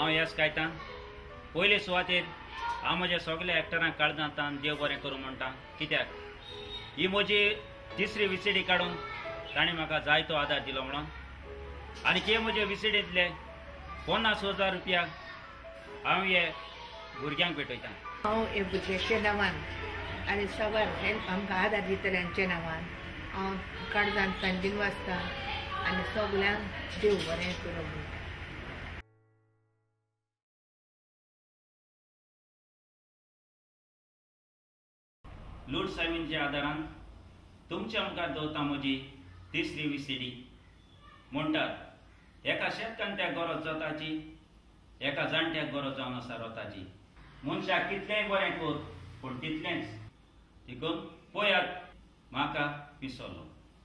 हांव यश कायतां पयले सुवातेर हांव म्हज्या सगळ्या एक्टरांक काळजांतान देव बरें करूं म्हणटा कित्याक ही म्हजी तिसरी विसीडी काडून ताणें म्हाका जायतो आदार दिलो म्हणून आनी हे म्हजे विसीडींतले 50,000 रुपया हांव हे भुरग्यांक भेटयतां. हांव हे भुरग्याच्या नांवान आनी सगळ्यांक हेल्प आमकां आदार दितल्यांच्या नांवान हांव काळजांत पेंटींग वाचता आनी सगळ्यांक देव बरें करूं म्हणटा. लूट सायबींच्या आदारान तुमच्या मुखार दवरता म्हजी तिसरी विसीडी. म्हणटात एका शेतकांत्याक गरज जाताची एका जाणट्याक गरज जावन आसा रोताची. मनशाक कितलेंय बरें कर पूण तितलेंच देखून पळयात म्हाका विसरलो.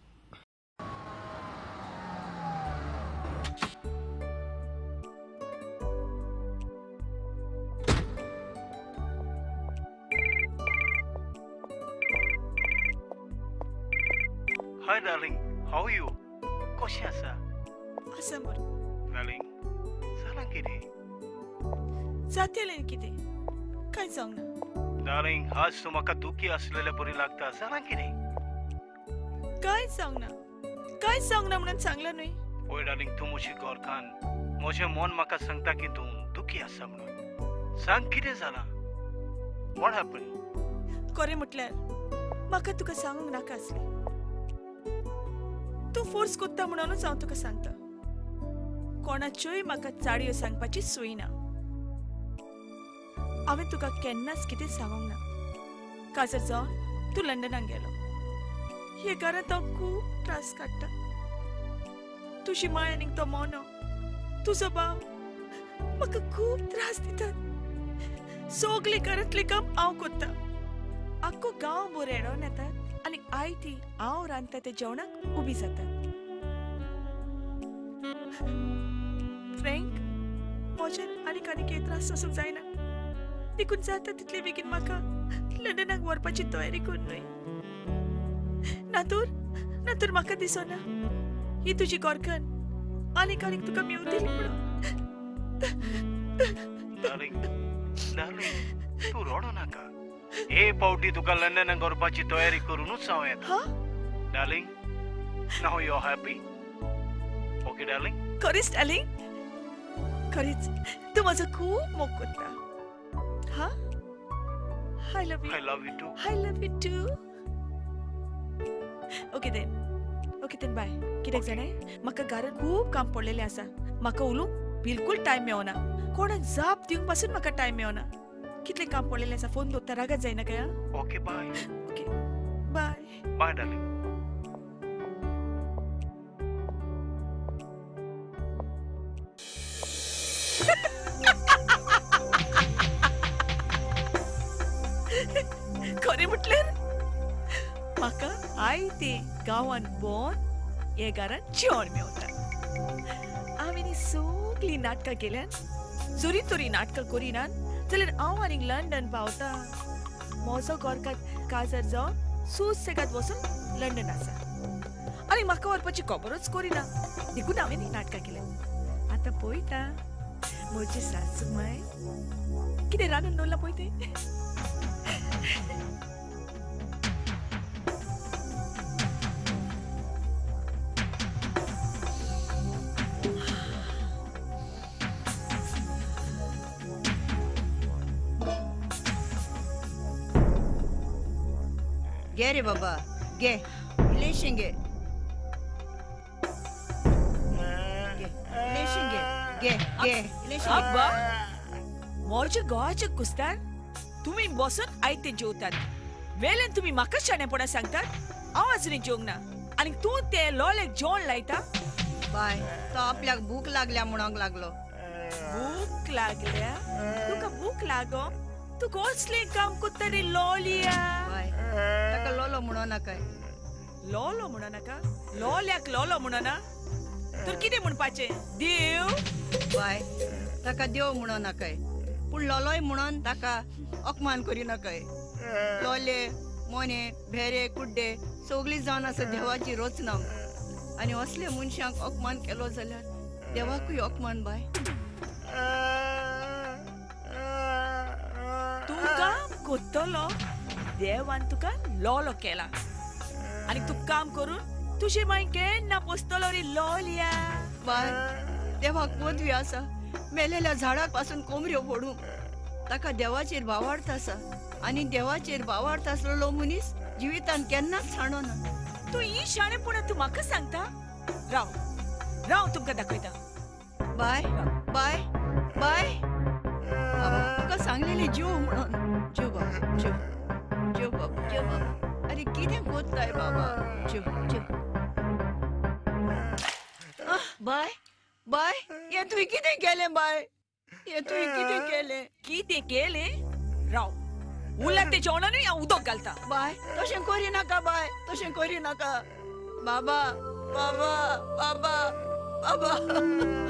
Hi darling, how are you? कशी आसा? आसा बरो. Darling, जालां कितें? जातलें कितें? कांय जावंक ना. Darling, आज तूं म्हाका दुखी आसलेलें बरी लागता. जालां कितें? कांय जावंक ना म्हणून सांगलां न्हय. पळय darling, तूं म्हजी गोरखान म्हजें मन म्हाका सांगता की तूं दुखी आसा म्हणून. सांग कितें जालां? What happened? खरें म्हटल्यार म्हाका तुका सांगूंक नाका आसलें. तूं फोर्स कोत्ता म्हणूनच हांव तुका सांगता. कोणाच्योय म्हाका चाडयो सांगपाची सोय ना. हांवें तुका केन्नाच कितें सांगूंक ना. काजर जावन तूं लंडनाक गेलो. हे घरांत हांव खूब त्रास काडटा. तुजी माय आनीक तो मोनो तुजो भाव म्हाका खूब त्रास दितात. सगळे घरांतलें काम हांव कोत्ता. आख्खो गांव बोर येडोन येतात आनी आयती हांव रांदता त्या जेवणाक उबी जाता. फ्रँक म्हज्यान आनीक हे त्रास सोसूंक जायना. देखून जाता तितले बेगीन म्हाका लंडनाक व्हरपाची तयारी कर न्हय. नातूर म्हाका दिसना ही तुजी गोरखान आनीक तुका मेवतली म्हणून. Darling, तूं रडो नाका. हे पावटी तुका लंडनाक व्हरपाची तयारी करूनच हांव येता. Darling, now you are happy? Okay, darling? खरेंच डार्लिंग? खरेंच तूं म्हजो खूब मोग करता. हा? I love you. I love you too. I love you too. Okay then bye. कित्याक जाणाय म्हाका घरांत खूब काम पडलेलें आसा. म्हाका उलोवंक बिलकुल टायम मेवना. कोणाक जाप दिवंक पासून म्हाका टायम मेवना. कितलें काम पडलेलें आसा. फोन दवरता रागात जायना काय? Okay, bye. Okay. Bye. Bye, darling. खरें म्हटल्यार म्हाका आयते गांवांत भोंवन हे घरांत जेवण मेवता. हांवें ही सगळीं नाटकां केल्यान जोरी तोरी नाटकां करिनात जाल्यार हांव आनीक लंडन पावता. म्हजो गोरकार काजर जावन सुसेगाद वचून लंडन आसा आनी म्हाका व्हरपाची खबरूच करिना. देखून हांवें ही नाटकां केल्यात. आतां पळयता म्हजी सासू माय कितें रांदून दवरला पळय तें. गे रे बाबा गे इलेशन गे इलेशन गे गे गे इलेशन अब्बा मोरच्या गोवाच्या कुस्तार तुम्ही बसून आयते जेवतात. वेल्यान तुम्ही म्हाका शाणेपणां सांगतात. हांव अजुनूय जेवंक ना आनी तूं ते लोल्याक जेवण लायता. बाय तो आपल्याक भूक लागल्या म्हणूंक लागलो. भूक लागल्या? तुका भूक लागो? तू कसलें काम कोत्ता रे लोलिया? बाय ताका लोलो म्हणो नाका. लोलो म्हणो नाका? लोल्याक लोलो म्हणो ना? तर कितें म्हणपाचें? देव? बाय ताका देव म्हणो नाकाय पूण लोलोय म्हणून ताका अपमान करी नाकाय. लोले मोने भेरे कुड्डे सगळीं जावन आसा देवाची रचना आनी असले मनशांक अपमान केलो जाल्यार देवाकूय अपमान बाय. कोत्तलो देवान तुका लोलो केला आणि तू काम करून तुझे माई केन्ना पोसतलो रे लोलया. बाय देवाक पदवी आसा मेलेल्या झाडाक पासून कोंबऱ्यो फोडूंक. ताका देवाचेर भावार्थ आसा आनी देवाचेर भावार्थ आसलेलो मनीस जिवितान केन्नाच हाणो ना. तू ही शाणेपणा तू म्हाका सांगता. राव राव तुमकां दाखयता. बाय बाय बाय तुका सांगलेली जीव म्हणून. जीव बाबा जीव जीव बाबा जीव बाबा. अरे कितें कोत्ताय बाबा. जीव जीव बाय बाय हे तुवें कितें केलें बाय. हे तुवें कितें केलें. कितें केलें. राव उरल्या ते जेवणानूय हांव उदक घालता. बाय तशें करी नाका बाय तशें करी नाका. बाबा बाबा बाबा बाबा.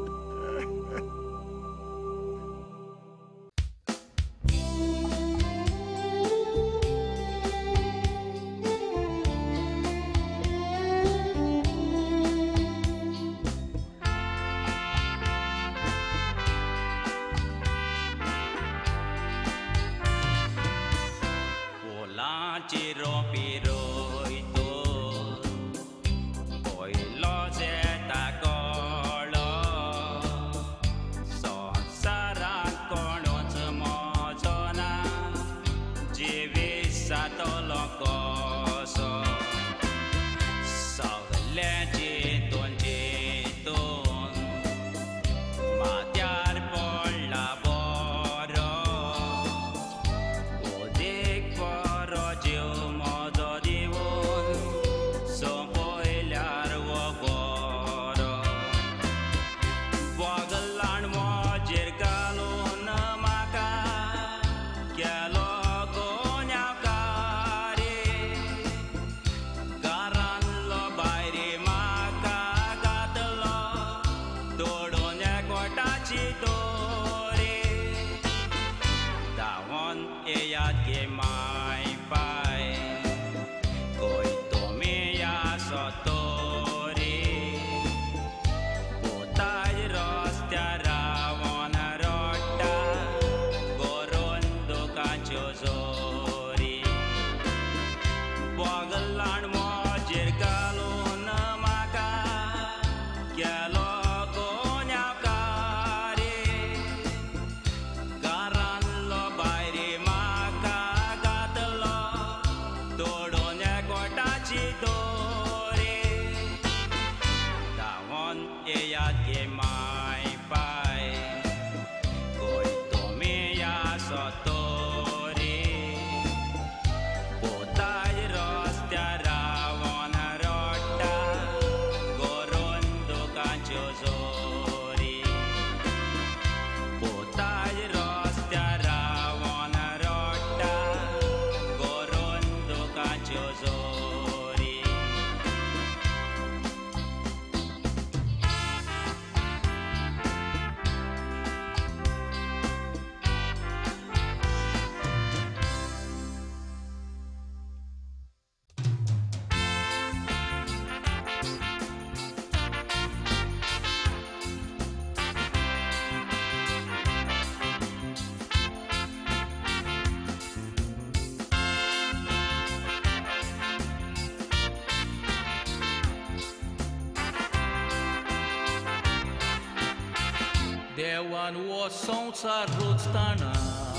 देवान वो संसार रोचताना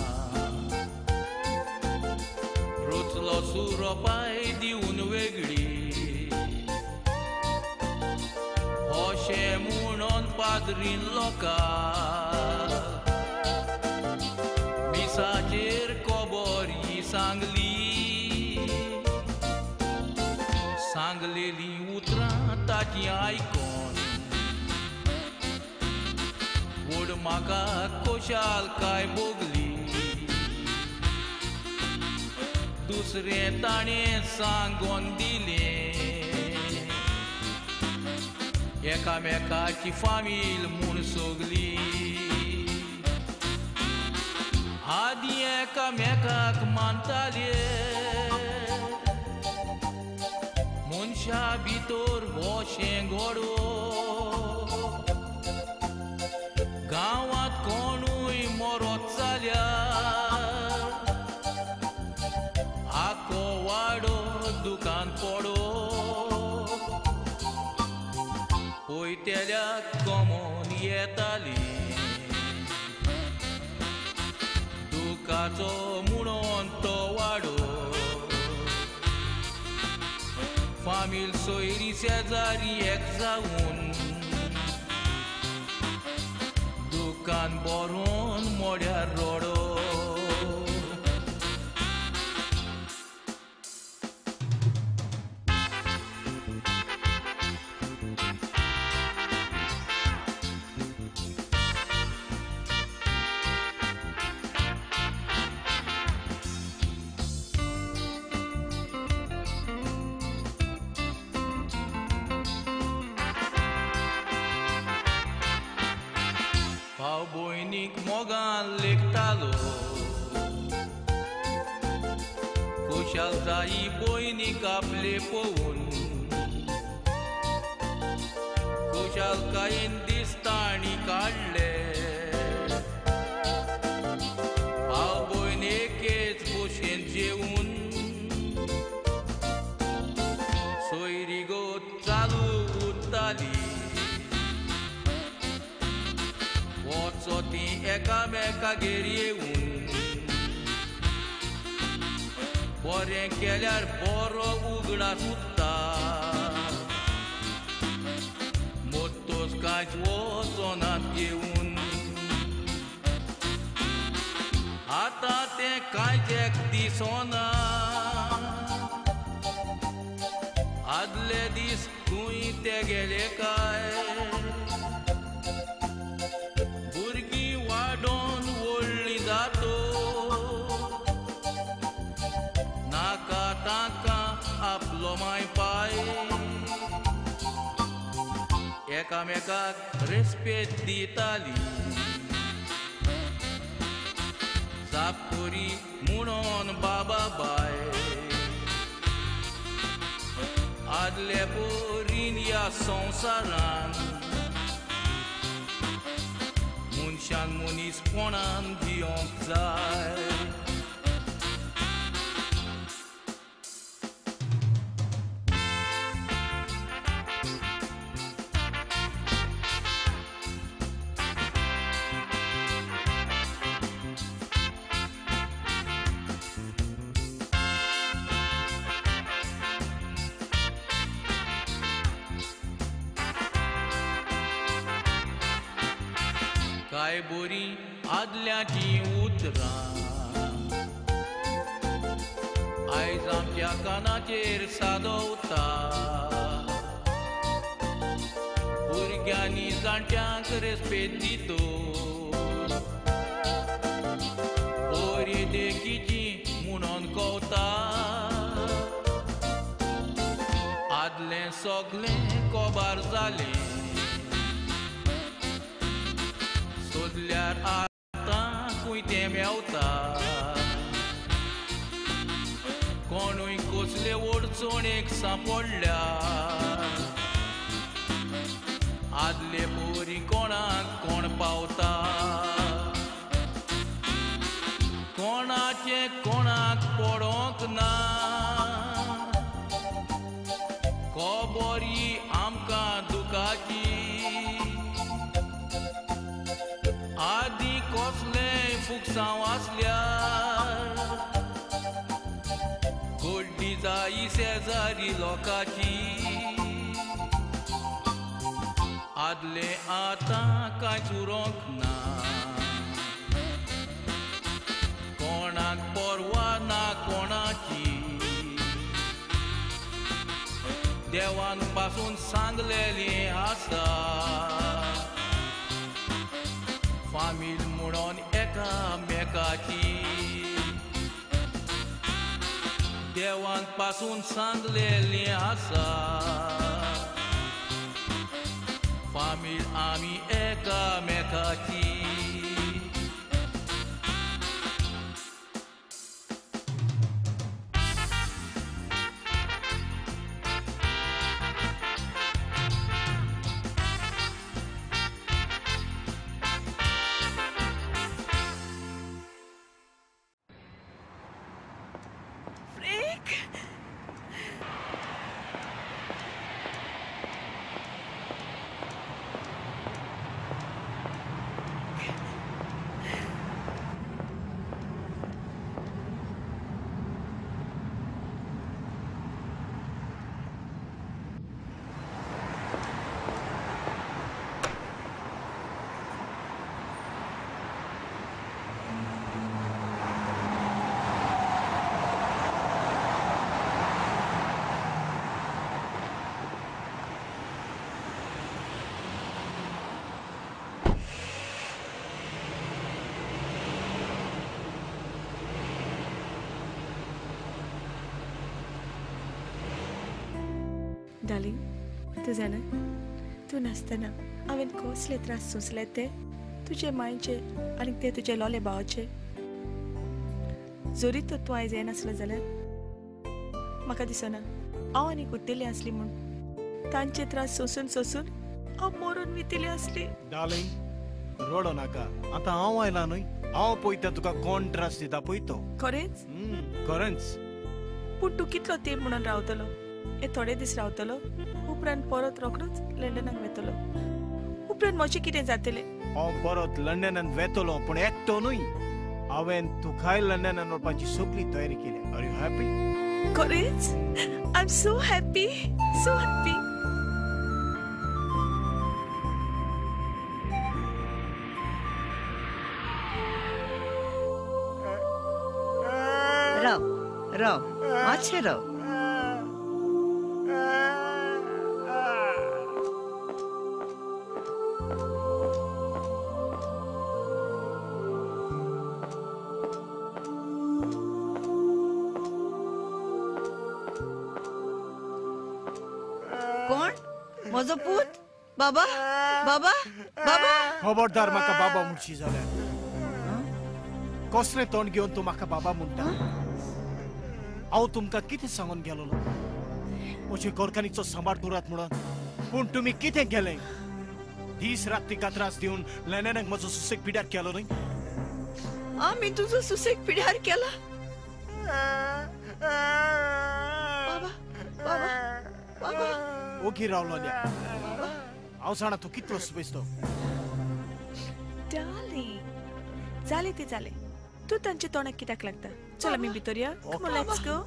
रोचलो सुरोपाय दिवन वेगळी होशे म्हणून पाद्रीन लोकां मिसाचेर कोबोरी सांगलेली उतरां ताची आयकोन वड म्हाका कोशाल काय बोगली दुसरें ताणें सांगोन दिलें एकामेकाची फामील म्हूण सोगली आदी एकामेकाक मानताले मनशा भितर होशें घडो गांवांत कोणूय मरोत जाल्यार दुकान पडो पोयतेल्याक कमोन येताली दुखाचो म्हणून तो वाडो फामील सोयरी शेजारी एक जावन दुकान भरून मोड्यार रोडो भाव भयणीक मोगान लेखतालो खुशाल जाई भयणीक आपले पळोवन खुशालकायेन दिसताणी काडले भाव भयण एकेच भशेन जेवून सोयरी गोत चालू उरताली वचो ती एकामेकागेर येवन बरें केल्यार बरो उगडास उरता मोत्तोच कांयच वचोनात घेवन आतां तें कांयच एक दिसोना आदले दीस खंय ते गेले काय वाडोन व्हडली जातो नाका ताका आपलो माय पाय एकामेकाक रेस्पेद दिताली जापकोरी म्हणून बाबा बाय आदले पोरीन ह्या संवसारान मनशान मनीसपणान जियोंक जाय काय बरी आदल्याची उतरां आयज आमच्या कानाचेर सादोवता भुरग्यांनी जाणट्यांक रेस्पेद दितो बरी देखीची म्हणून कवता आदलें सगलें कोबार जालें सोदल्यार आतां खंय तें मेवता कोणूय कसले अडचणेक सांपडल्या आदले पोरी कोणाक कोण पावता कोणाचे कोणाक पडोंक ना खबरी आमकां दुखाची आदी कसलेय फुकसांव आसल्यार गोड्डी जायी शेजारी लोकाची आदले आतां कांयच उरोंक ना कोणाक परवा ना कोणाची देवान पासून सांगलेलें आसा फामील म्हणून एकामेकाची देवान पासून सांगलेलें आसा फामील आमी एकामेकाची डार्लिंग तू जाणा तू नासतना हांवें कसले त्रास सोंसले ते तुजे मायचे आनी ते तुजे लोले भावाचे जरी तर तूं आयज येनासलो जाल्यार म्हाका दिसना हांव आनी कुट्टेली आसली म्हूण तांचे त्रास सोसून सोसून हांव मरून वितली आसली डार्लिंग रडो नाका आतां हांव आयला न्हय हांव पळयता तुका कोण त्रास दिता पळय तो खरेंच खरेंच पूण तूं कितलो तेंप म्हणून रावतलो हे थोडे दीस रावतलो उपरांत परत रोखडोच लंडनाक वेतलो उपरांत म्हजें कितें जातलें हांव परत लंडनान वेतलो पूण एकटो न्हय हांवें तुकाय लंडनान वचपाची सगळी तयारी केली आर यू हॅपी खरेंच I am so happy so happy राव मातशें राव कोण म्हजो पूत बाबा बाबा बाबा खबरदार म्हाका बाबा म्हणशी जाल्यार कसलें तोंड घेवन तूं म्हाका बाबा म्हणटा हांव तुमकां कितें सांगून गेलों म्हजे गोरकांनीचो सांबाळ करात म्हणून पूण तुमी कितें केलें दीस रात तिका त्रास दिवन लंडनाक म्हजो सुसेग पिड्यार केलो न्हय आमी तुजो सुसेग पिड्यार केला बाबा बाबा बाबा ओगी रावलोल्या हांव जाणा तूं कितलो सुबेस्तो डार्लिंग जालें तें जालें तूं तांच्या तोंडाक कित्याक लागता चल आमी भितर या कम ऑन लेट्स गो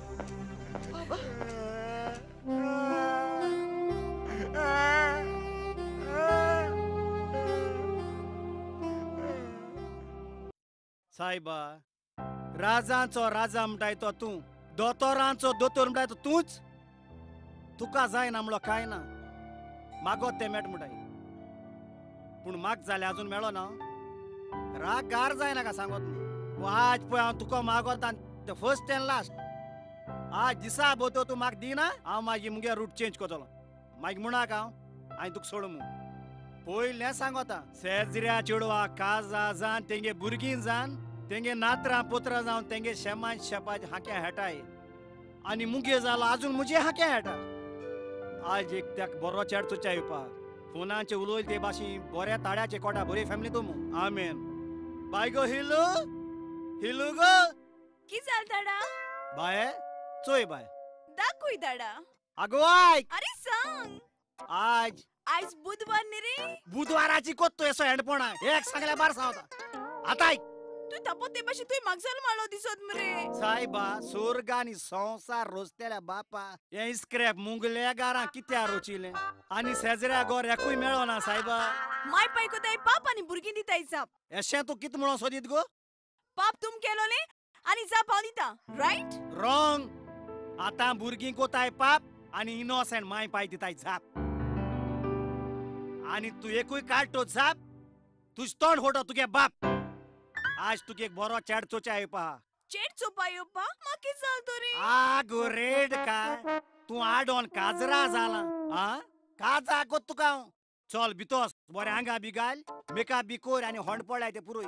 सायबा राजांचो राजा म्हणटाय तो तूं दोतोरांचो दोतोर म्हणटाय तो तूंच तुका जायना म्हणलो कांय ना मागोत ते मेट म्हणटाय पूण म्हाका जालें अजून मेळो ना राग गार जायना का सांगोत आज पळय हांव तुका मागोता द फर्स्ट एंड लास्ट आज दिसा बोतो तूं म्हाका दिना हांव मागीर मुगे रूट चेंज करतलो मागीर म्हणाक हांव तुका सोड म्हूण पयलें सांगोता शेजऱ्या चेडवा काजा जावन तेंगे भुरगीं जावन तेंगे नात्रां पुत्रां जावन तेंगे शेमां शेपाचे हाके हेटाय आनी मुगे जालो अजून म्हजे हाके हेटा आज एक त्याक बरो चेड तुच्या येवपाक फोनाचे उलोयल ते भाशी बऱ्या ताड्याचे कोटा बरी फॅमिली तूं आमेन बाय गो हिलू हिलू गो की जाल दाडा बाय चोय बाय दाखोय दाडा आगो आयक अरे सांग आज आयज बुधवार न्ही रे बुधवाराची कोत्तो येसो हेंडपणा एक सांगल्या बार सांगता आतां आयक तू तापो ते भाशी तुवें म्हागजाल माळो दिसत मरे सायबा सोर्गानी संवसार रोजतेल्या बापा हे इस्क्रेप मुंगल्या गारां कित्या रोचिले आनी शेजऱ्या गोर एकूय मेळो ना सायबा माय पाय कोताय पाप आनी भुरगीं दिताय जाप अशें तूं कित म्हणून सोदीत गो पाप तुम केलोले आनी जाप हांव दिता रायट रॉंग आतां भुरगीं कोताय पाप आनी इनोसेंट माय पाय दिताय झाप आनी तू एकूय काडटो झाप तुज तोंड फोटो तुगे बाप आज तुगे एक बरो चेड चोच्या येवपा चेड चोपा येवपा माकी जाल तो रे आगो रेड काय तू आडोन काजरा जाला आ काजा कोत तुका चल भितोस बरे आंगा बी घाल मेकअप बी कोर आनी होंड पडलाय ते पुरोय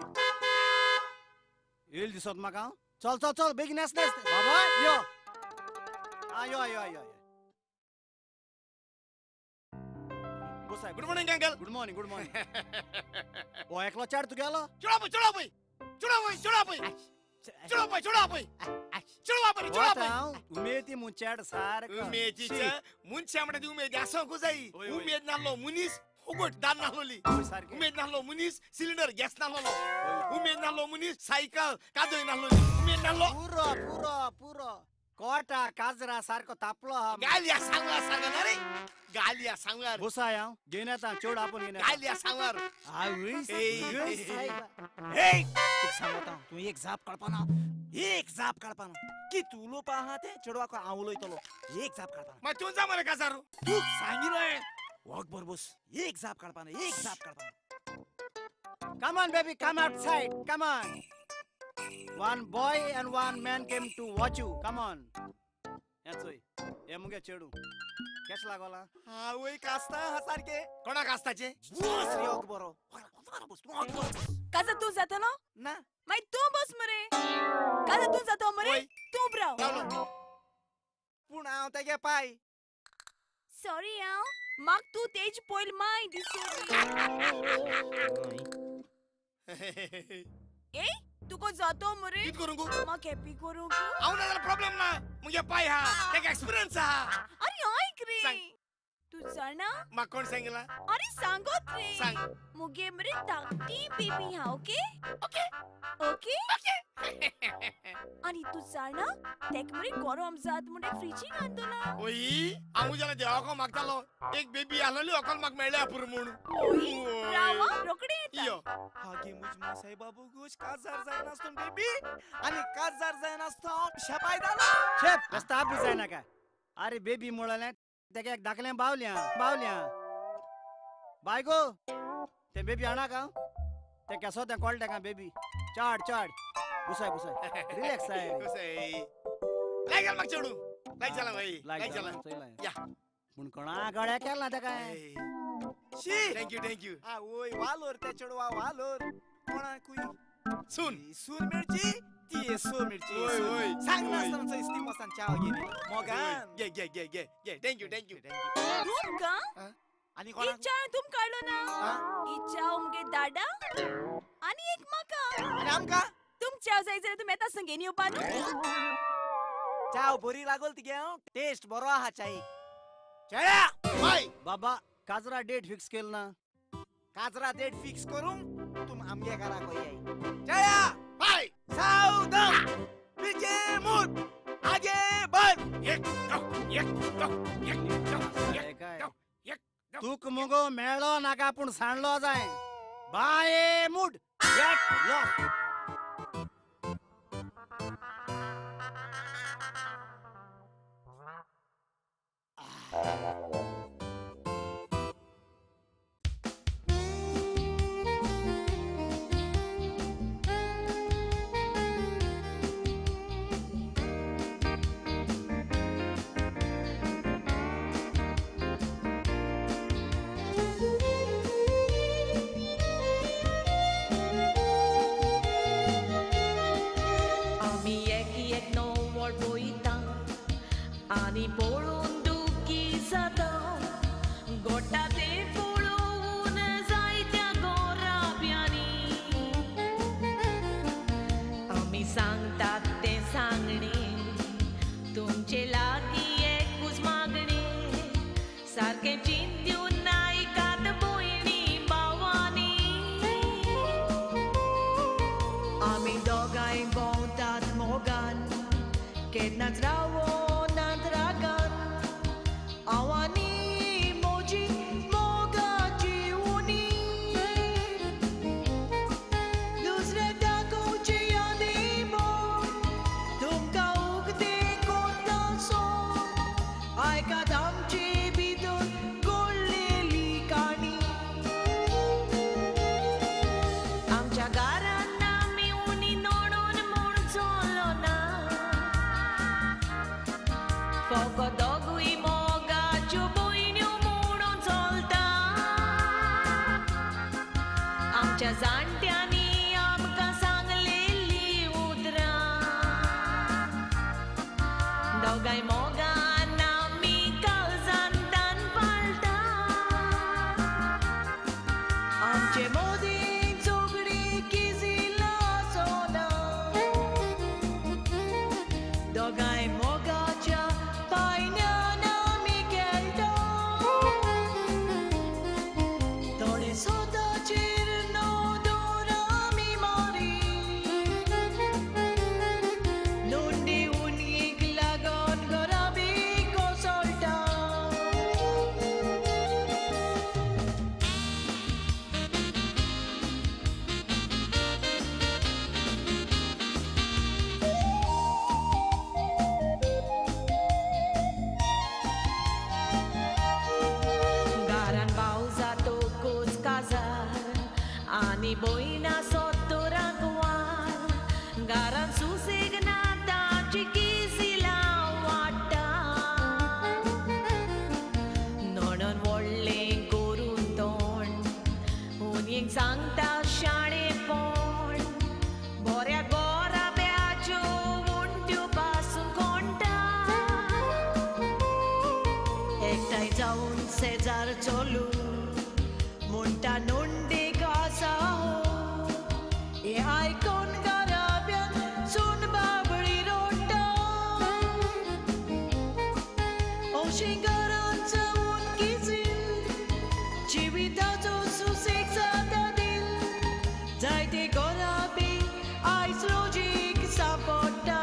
येल दिसत म्हाका चल चल चल बेगीन नेस नेस बाबा यो आ यो यो यो good morning uncle good morning good morning ओ एकलो चेड तू गेलो चुड़ा पई चुड़ा पई चुड़ा पई चुड़ा पई चुड़ा पई चुड़ा पई चुड़ा पई चुड़ा पई उमेदी मुचेड सार उमेदीचे मुनशा म्हणटा ती उमेद आसोंक जाय उमेद नाहलो मुनीस फुगट दान नाहलोली उमेद नाहलो मुनीस सिलिंडर गॅस नाहलो उमेद नाहलो मुनीस सायकल कादोय नाहलोली उमेद नाहलो पुरो पुरो पुरो कोटा काजरा सारको तापलो हा गालिया सांगला सांगना रे गालिया सांगला बोसाय हांव घेवन येता चेड आपूण घेवन गालिया सांगला आवय हे तूं सांगता तूं एक जाप काडपाना एक जाप काडपाना की तू उलोवपा आहा ते चेडवाक हांव उलयतलो एक जाप काडपाना मागीर तूं जा मरे काजारू तूं सांगिलोय वॉक बरोबस एक जाप काडपाना एक जाप काडपाना come on baby come outside come on One boy and one man came to watch you. Come on. That's why. Ye muge chedu. केश लागला हा वय कास्ता हा सारखे कोणा कास्ताचे बरो काजा तू जातलो ना मागीर तू बस मरे काजा तू जातो मरे ओय. तू ब्राव रावलो. पूण हांव तेगे पाय सॉरी हांव म्हाक तू तेज पयल माय दिसू ए तुको जातो मरे कित करूं गो म्हाक हॅपी करूं हांव ना प्रॉब्लेम ना मुगे पाय हा तेगे एक्सपिरियन्स हा अरे ऐक रे सांग. तू जाणा म्हाका कोण सांगिला अरे सांगत रे सांग मुगे मरे धाकटी बेबी हा ओके ओके ओके आणि तू जाणा तेक मरे गरम जात म्हणून फ्रिजीन आणतलो ओई हांव जाल्यार देवाको मागतालो एक बेबी आलोली ओकोल म्हाका मेळ्ळ्या पुरो म्हूण रावा रोकडे येता यो हागे मुजमा साई बाबू गोश काजार जायना असतो बेबी आणि काजार जायना असतो शपाय दाला शेप रस्ता आप जायना काय अरे बेबी मुळाले तेगे एक दाखले बावल्या बायगो ते बेबी आणा का ते केसो ते कॉल का बेबी चाड घुसाय रिलॅक्स आहे कसय लाग म्हाका चढू लाग चला भाई लाग चला या पण कोणा गळ्या केला ते काय शी थँक्यू आ ओय वालोर ते चढवा वालोर कोणा कुई सून सूर मिरची ती सूर मिरची ओय, ओय, सांग ना ओय. असताना स्टीम मसान चाव गेली मोगान घे थँक्यू तुमका आणि कोणा इच्छा तुम काढलो ना इच्छा उमगे दादा आणि एक माका आणि आमका तुम चाव जायचं तुम येता संगेन येवपा न्हू चाव बरी लागल तिगे टेस्ट बरो आहा चाई चया बाय बाबा काजरा डेट फिक्स केल ना काजरा डेट फिक्स करूं तुम आमगे करा कोई आई चया बाय सावधान पीछे मुड़ आगे बढ़ एक तूक मुगो मेळो नाका पूण सांडलो जाय बाये मुड एक लो आणि पळून दुखी जाता गोटा ते पळून जायत्या गोराब्यांनी आमी सांगतात ते सांगणे तुमचे लागीं एकूच मागणे सारके चिंत्यून नायकात भयणी भावांनी आमी दोगांय भोंवतात मोगान केन्नाच रावो जाणट्यांनी आमकां सांगलेली उतरां दोगांय मोगान आमी काळजांतान पाळटा आमचे मोदीं चोगडी किजिला सोना दोगांय मोगाच्या पायण्यान आमी खेळटा थोडे सोदाचे आणि बोईना सोतो रागवार गारान सुसेगना ताची किसिला वाटा गोंय जावन शेजार चलू म्हणटा नोंडेक आसा हो हे आयकून घराब्यान सून बाबळी रोडटा अशी घरांत जावन किजील जिविताचो सुसेग जाता दिल जायते घराबी आयज लॉजीक सांपडटा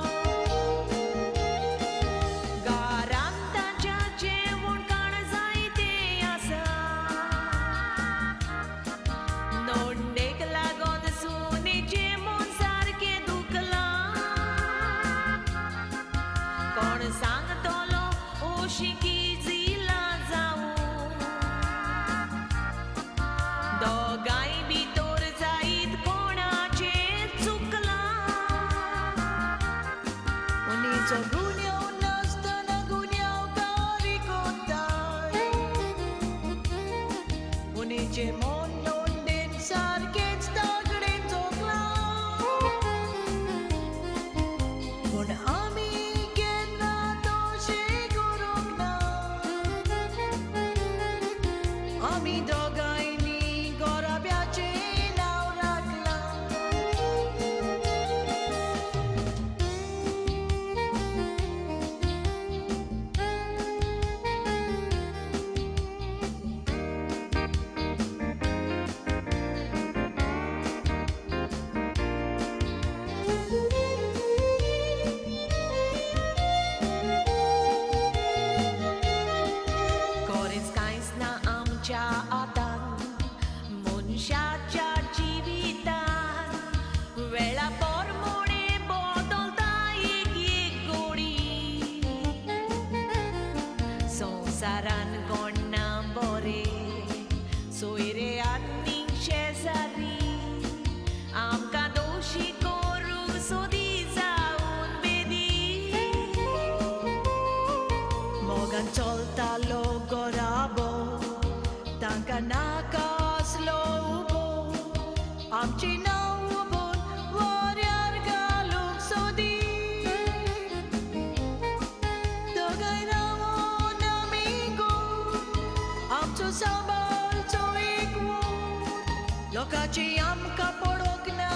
लोकाची आमकां पडोंक ना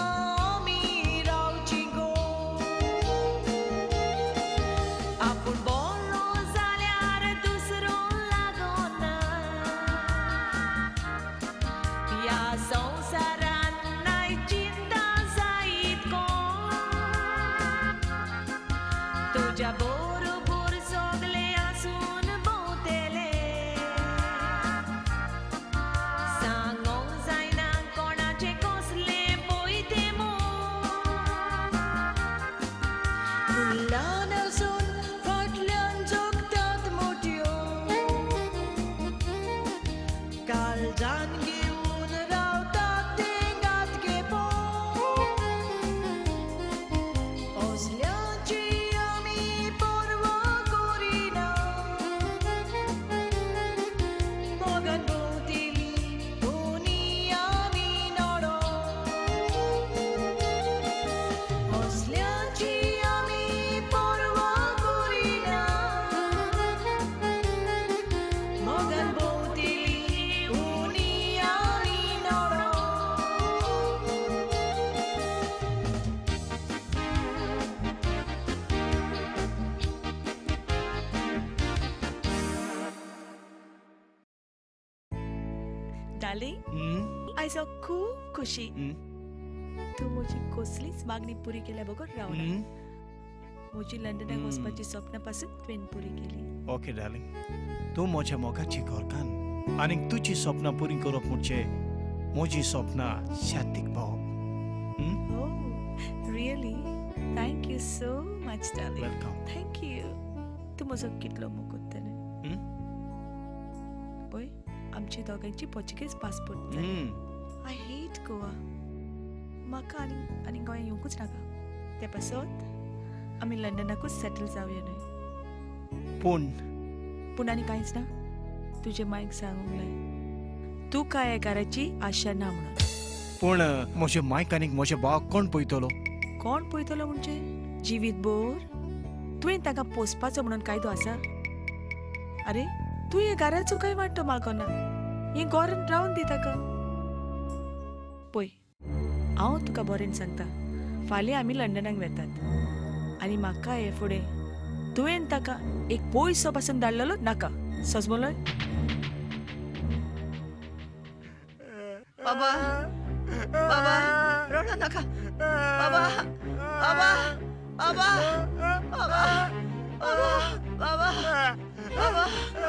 आमी रावची गो आपूण बरो जाल्यार दुसरो लागोना ह्या संवसारान नाय चिंता जायत कोण तुज्या बरोबर सगले आसून भोंवतेले सांगोंक जायना कोणाचे कसले पयते ल्हान आसून फाटल्यान जगतात मोठ्यो काळजान घेवन रावतात ते गातके असल्याची आमी पर्वा करिना मोगान भोंवतेली दुनियानी नडो असल्याची आमी पर्वा करिना मोगान भोंवतेली दुनियानी नडो डार्लिंग आयज हांव खूब खुशी तूं म्हजी कसलीच मागणी पुरी केल्या बगर रावना म्हजी लंडनाक वचपाची सपना पासून तुवें पुरी केली ओके डार्लिंग तू म्हज्या मोगाची घरकान आनी तुजी सपनां पुरी करप म्हणजे म्हजी सपनां शातीक पावप Oh, really? Thank you so much, darling. Welcome. Thank you. तू म्हजो कितलो मोग करतले पळय आमची दोगांची Portuguese passport I hate Goa म्हाका आनी गोंया येवंकूच नाका ते पासत आमी लंडनाकूच सेटल जावया न्हय पूण आनी कांयच ना तुजे मायक सांगूंक लाय तूं काय एकाराची आशा ना म्हणून पूण म्हजे मायक आनीक म्हजे भावाक कोण पळयतलो कोण पळयतलो म्हणजे जिवीत भर तुवें ताका पोसपाचो म्हणून कायदो आसा अरे तू हे घराचो काय वाटतो मागोना हे गोरान रावन दी ताका पळय हांव तुका बरें सांगता फाल्यां आमी लंडनाक वेतात आनी म्हाका हे फुडें तुवें ताका एक पयसो पासून धाडलेलो नाका समजलोय बाबा बाबा रडू नका बाबा बाबा बाबा बाबा बाबा बाबा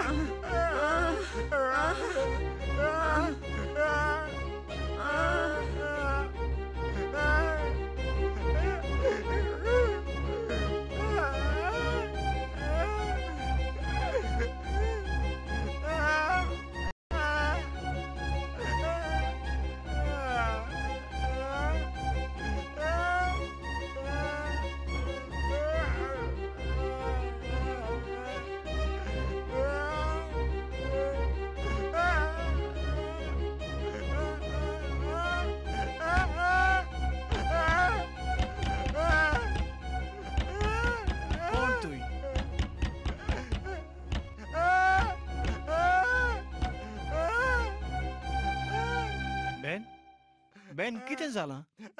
बेन कितें जालां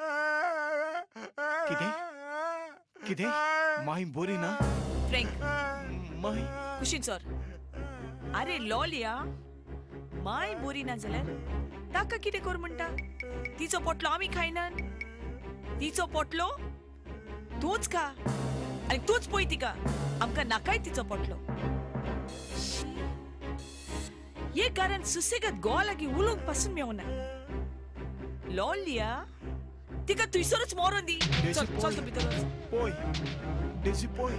कितें कितें माही बरी ना फ्रँक माही कुशीन सर अरे लॉलिया माय बरी ना जाल्यार ताका कितें कर म्हणटा तिचो पोटलो आमी खायनान तिचो पोटलो तूच खा आनी तूच पळय तिका आमकां नाकाय तिचो पोटलो हे कारण सुसेगाद गोवा लागीं उलोवंक पासून मेवना लॉलिया तिका थंयसरूच मोरून दी चल चल तूं भितर पळय डेझी पळय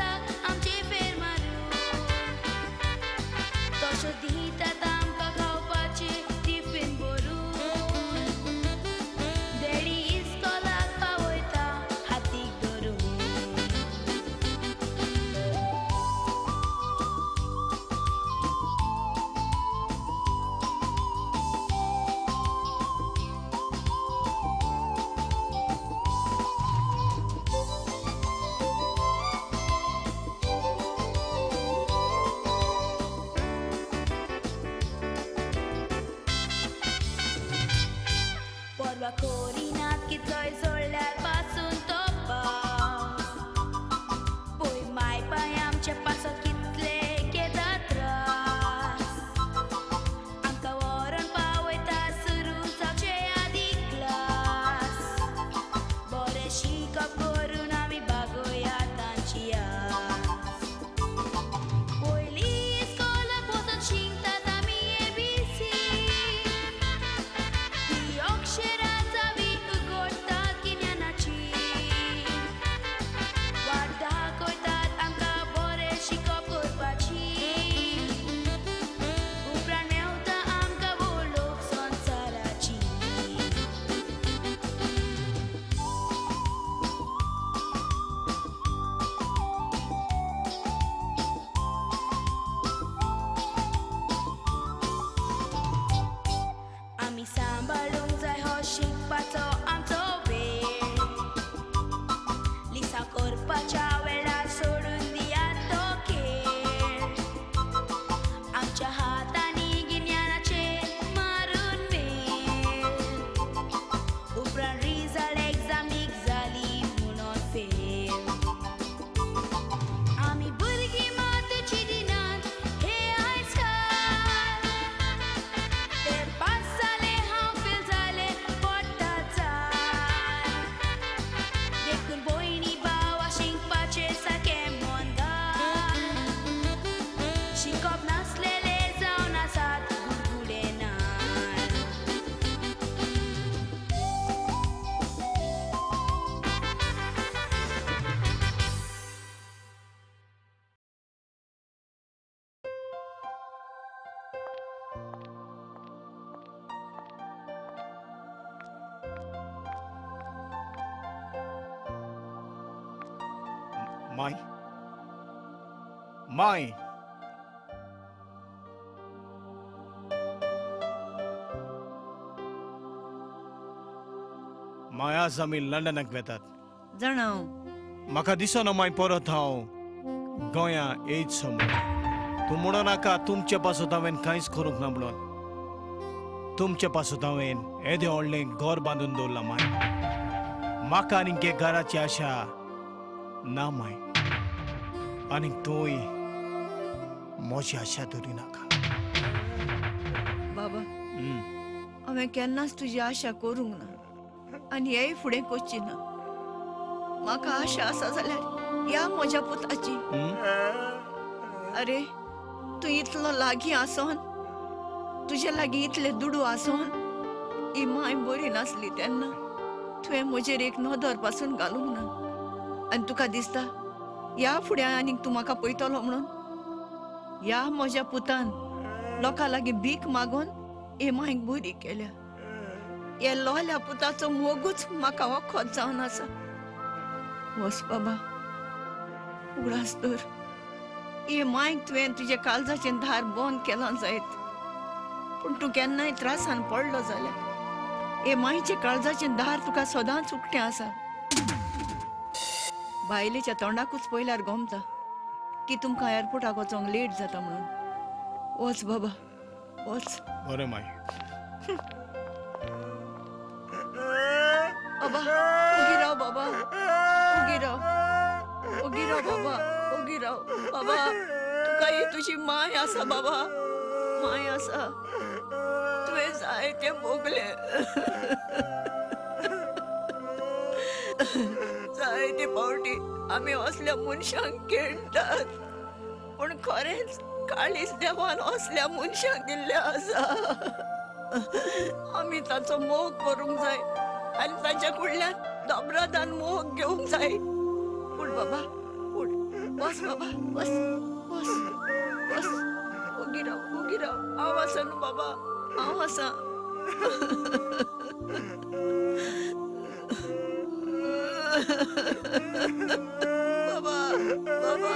Should he that I'm माय माय माय आज आमी लंडनाक वेतात जाणाव म्हाका दिसना माय परत हांव गोंया येयच समोर तूं म्हणो नाका तुमचे पासून हांवें कांयच करूंक ना म्हणून तुमचे पासून हांवें येदें व्हडलें घर बांदून दवरलां माय म्हाका आनीक हे घराची आशा ना माय आनीक तूंय म्हजी आशा धरी नाका बाबा हांवें केन्नाच तुजी आशा करूंक ना आनी हेय फुडें करची ना म्हाका आशा आसा जाल्यार या म्हज्या पुताची अरे तूं इतलो लागीं आसोन तुजे लागीं इतले दुडू आसोन ही माय बरी नासली तेन्ना तुवें म्हजेर एक नदर पासून घालूंक ना आनी तुका दिसता या फुडें आनीक तूं म्हाका पळयतलो म्हणून या म्हज्या पुतान लोकां लागीं भीक मागोन हे मांयक बरी केल्या हे लोल्या पुताचो मोगूच म्हाका वखद जावन आसा वस बाबा उगडास तर हे मांयक तुवें तुजे काळजाचें धार बंद केलां जायत पूण तूं केन्नाय त्रासान पडलो जाल्यार हे मांयचे काळजाचें दार तुका सदांच उक्तें आसा बायलेच्या तोंडाकूच पयल्यार गोमता की तुमकां एअरपोर्टाक वचोंक लेट जाता म्हणून वच बाबा वच बरें माय बाबा उगी राव बाबा उगी राव बाबा उगी राव बाबा तुका ही तुजी माय आसा बाबा माय आसा तुवें जाय तें भोगलें जायते फावटी आमी असल्या मनशांक खेळटात पूण खरेंच काळीज देवान असल्या मनशांक दिल्लें आसा आमी ताचो मोग करूंक जाय आनी ताच्या कडल्यान दोबरादान मोग घेवंक जाय पूण बाबा उठ बस बाबा बस बस बस उगी राव हांव आसा न्हू बाबा हांव आसा बाबा बाबा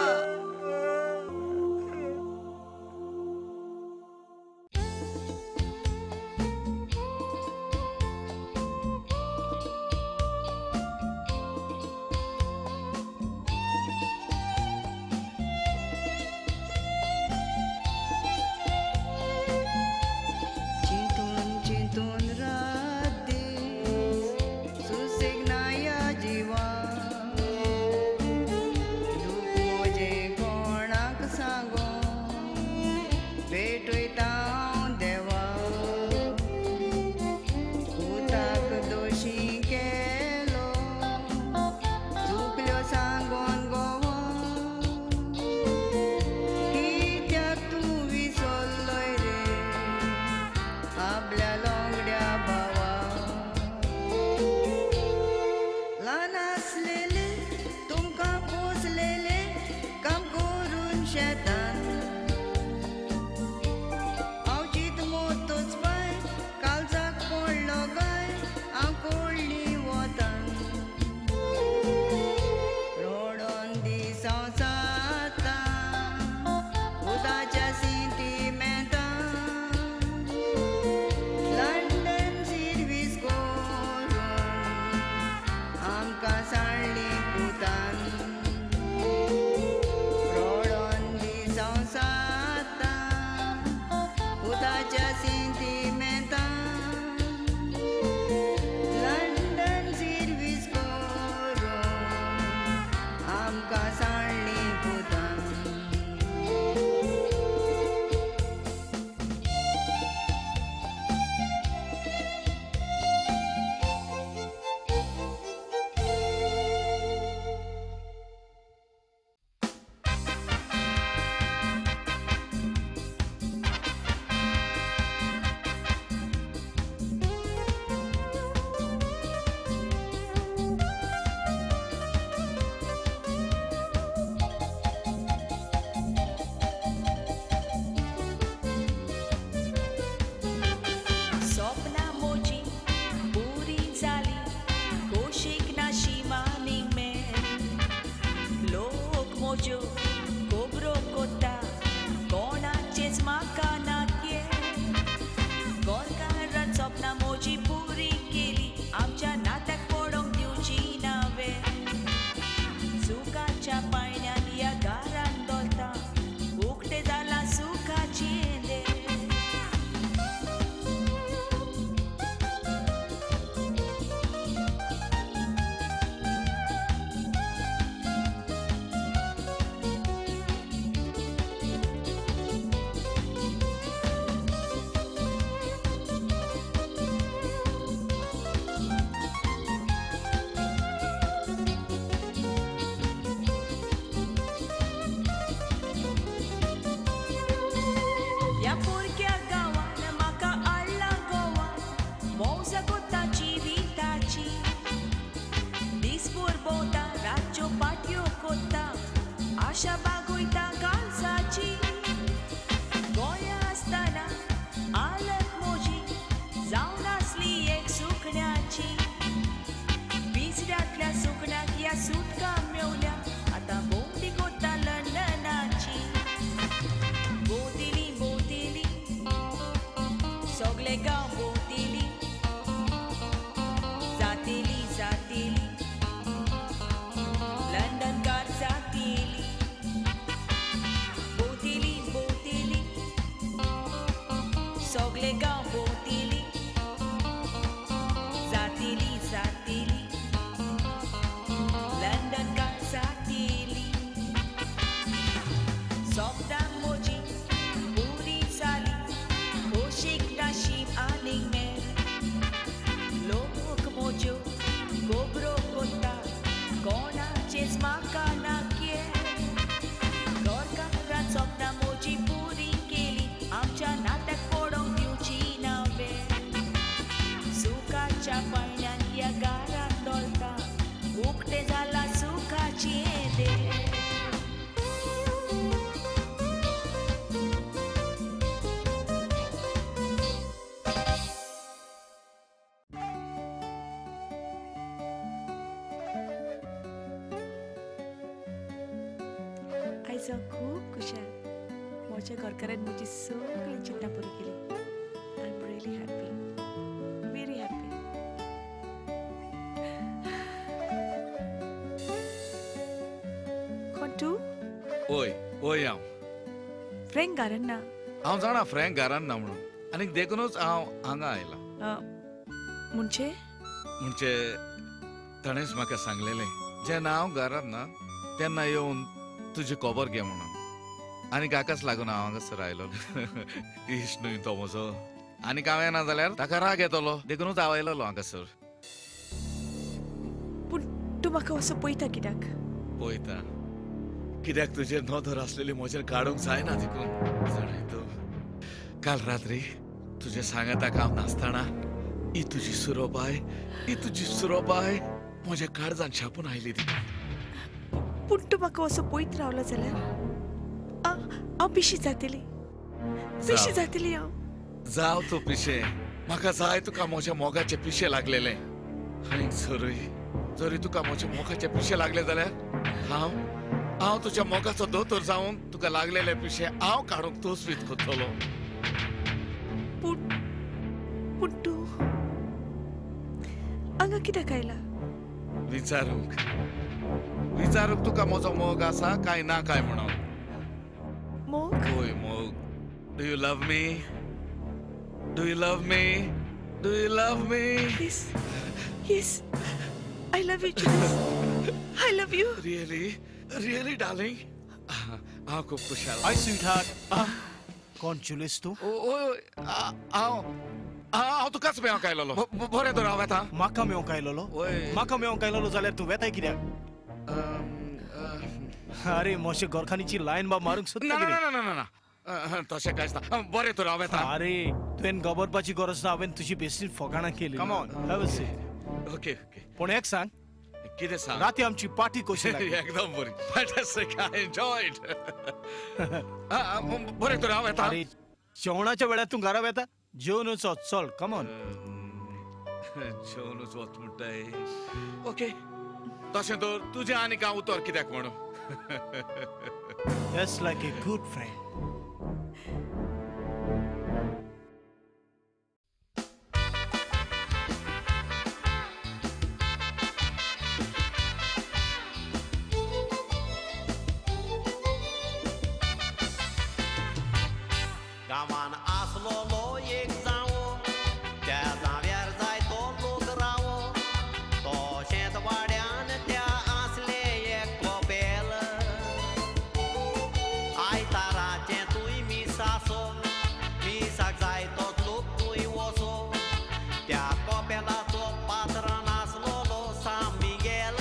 मोज्यो गोबरो कोता कोणाचेच म्हाका नाके गोरकारान सपना मोजी पुरी केली आमच्या नात्याक पडोंक दिवची नावे सुखाच्या पायण्यान या गारान दोलता उकटे जाला सुखाची येदे या पोरक्या गावान म्हाका हाडला गोवा मौजा कोता जिविताची दिसभर भोंवता रातच्यो पाटयो कोता आशा बागोयता गालसाची गोंया आसतना हालत मोजी जावन आसली एक सुकण्याची बिसऱ्यांतल्या सुकण्याक ह्या सुटका मेवल्या आतां भोंवडी कोता लंडनाची भोंवतिली भोंवतिली सगळे गांव भोंवतिली जातेली जातेली लंडनकार जातेली भोंवतिली भोंवतिली सगळे गांव भोंवतिली जातेली जातेली लंडनकार जातेली सोपदां मोजी पुरी जाली खोशीक नशीब आनीक मेर लोक मोज्यो गोबरो कोता कोणाचेच म्हाका नाके गोरकारान सपना मोजी पुरी केली आमच्या नात्याक पडोंक दिवची नावे सुखाच्या पायण्यान ह्या गारान दोलता उकटे जाला सुखाची येदे आयज हांव खूब खुशाल म्हज्या घरकारान म्हजी सगळी चिंता पुरी केली I am really happy very happy कोण तूं ओय ओय हांव फ्रँक घरान ना हांव जाणा फ्रँक घरान ना म्हणून आनी देखूनच हांव हांगा आयला म्हणजे ताणेंच म्हाका सांगलेलें जेन्ना हांव घरान ना तेन्ना येवन तुजी खबर घे म्हणून आनी काकाच लागून हांव हांगासर आयलो इश्ट न्हय तो म्हजो आनी हांवें ना जाल्यार ताका राग येतलो देखूनच हांव आयलोलो हांगासर पूण तूं म्हाका असो पळयता कित्याक पळयता कित्याक तुजेर नदर आसलेली म्हजेर काडूंक जायना देखून जाणाय तूं काल रात्री तुजे सांगाताक हांव नासतना ही तुजी सुरोबाय म्हज्या काळजान छापून आयली देखून पूण तूं म्हाका असो पळयत रावलो जाल्यार हांव पिशी जातली हांव जाव तूं पिशे म्हाका जाय तुका म्हज्या मोगाचे पिशे लागलेले आनी जरी तुका म्हज्या मोगाचे पिशे लागले जाल्यार हांव तुज्या मोगाचो दोतोर जावन तुका लागलेले पिशे हांव काडूंक तोसवीत करतलो पूण तूं हांगा कित्याक आयला विचारूंक तुका म्हजो मोग आसा काय ना काय म्हणून मोग ओय मोग do you love me do you love me do you love me yes I love you Julius I love you really darling हांव खूब खुशाल हाय स्वीटहार्ट कोण जुलियस तूं ओय हांव तुकाच मेळोंक आयलोलो बरें तर हांव येता म्हाका मेळोंक आयलोलो जाल्यार तूं वेताय कित्याक अरे मोशे गोरखानीची लायन बा मारूंक सोदता ना तशें कांयच ना बरें तर हांव येता अरे तुवें गबरपाची गरज ना हांवें तुजी बेश्टी फकाणां केली come on have a seat okay पूण एक सांग कितें सांग राती आमची पार्टी कशी एकदम बरी फॅन्टास्टिक आय एन्जॉयड बरें तर हांव येता अरे जेवणाच्या वेळार तूं घरा येता जेवनूच वच चल कम ऑन जेवनूच वच म्हणटाय ओके तशें तर तुजें आनी हांव उतर कित्याक म्हणून Just like a good friend. गावान आसलोलो एक जावो त्या जाव्यार जायतो लोक रावो तो शेतवाड्यान त्या आसले एक कोपेल आयताराचें तुय मिसासो मिसाक जायतोच लोक तुय वसो त्या कोपेलाचो पात्रान आसलोलो सामी गेल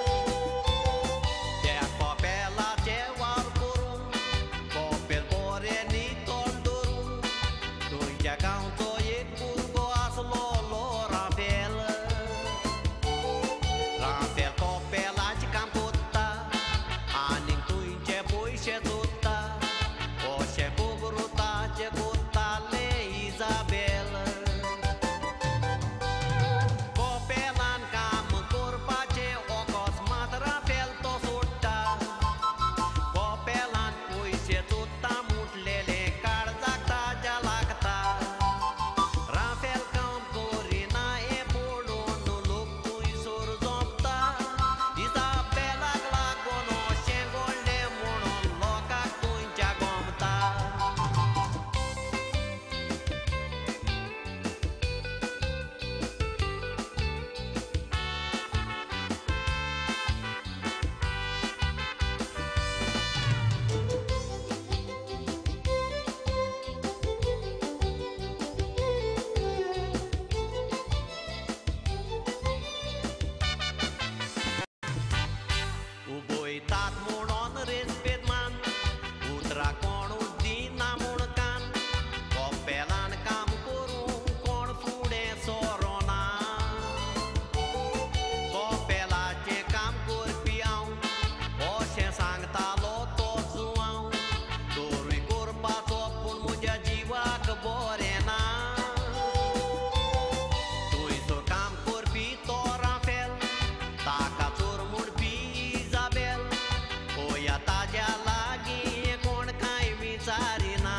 त्या कोपेलाचे वार करून कोपेल बोरे नितोल दरून तुझ्या गांवचो एक भुरगो आसलोलो राफेल राफेल कोपेलाचें काम कोत्ता आनीक तुंचे पयशे जोडटा अशें खबरो ताचे कोत्ताले इजाबेल कोपेलान काम करपाचें अकस्मात राफेल तो सोडटा कोपेलान पयशे जोडटा मुटलेले काळजाक ताच्या लागता राफेल काम करिना हें पळोवन लोक थंयसर जमता इजाबेलाक लागून अशें घडलें म्हणून लोकांक थंयच्या गमता उबयतात म्हणून रेस्पेद मान उतराक कोणूच दिना म्हूण कान कोपेलान काम करूंक कोण फुडें सरोना कोपेलाचें काम करपी हांव अशें सांगतालो तो जुवांव तोरूय करपाचो पूण म्हज्या जिवाक बरें ना थंयसर काम करपी तो राफेल ताका चोर म्हणपी इजाबेल पळया ताज्या लागीं कोण कांय विचारिना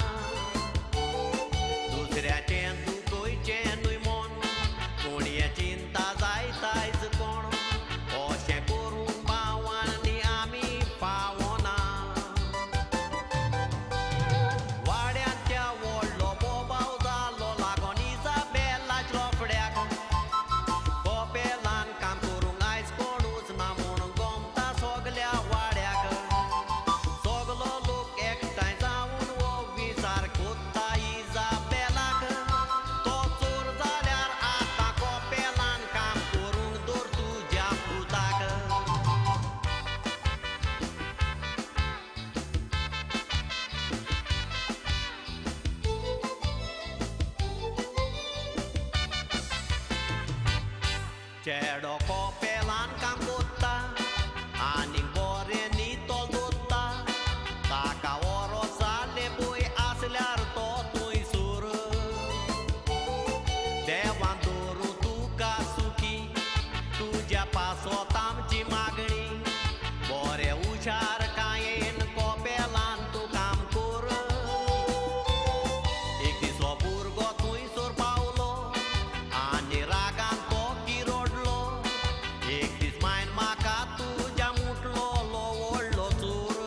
दुसऱ्याचें दुखयचें न्हय मन कोणये चिंता जायत आयज कोण अशें करून भावांनी आमी पावना वाड्यांत त्या व्हडलो बोबाव जालो लागोन इजाबेलाच्या रोफड्याक कोपेलान काम करूंक आयज कोणूच ना म्हूण गमता सगल्या वाड्याक सगलो लोक एकठांय जावन हो विचार कोत्ता इजाबेलाक तो चोर जाल्यार आतां कोपेलान काम करूंक दवर तुज्या पुताक चेडो कोपेलान काम कोत्ता आनीक बरें नितोल दोत्ता ताका वरोस जालें पळय आसल्यार तो थंयसर देवान दवरूं तुका सुखी तुज्या पासत आमची मागणी बरें हुशार कायेन कोपेलान तूं काम कर एक दीस हो भुरगो थंयसर पावलो आनी रागान तो किरोडलो एक दीस मायन म्हाका तुज्या मुटलोलो व्हडलो चोर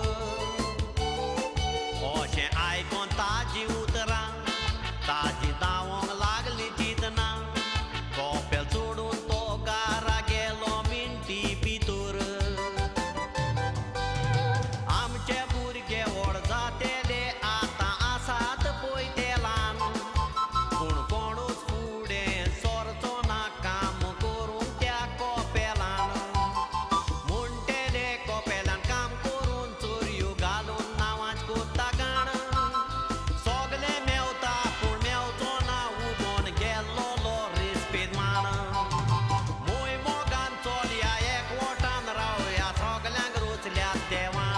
अशें आयकोन ताजी उतरां ताजी धांवोंक लागली चिंतना कोपेल सोडून तो घरा गेलो मिनटी भितर आमचे भुरगे व्हड जातेले आतां आसात पळय ते ल्हान पूण कोणूच फुडें सरचो ना काम करूंक त्या कोपेलान म्हणटेले कोपेलान काम करून चोरयो घालून नांवांच कोत्ता गाण सगले मेवता पूण मेवचो ना उबोन गेल्लो रेस्पेद मान मोय मोगान चोलया एकवटान रावया सगल्यांक रोचल्यात देवान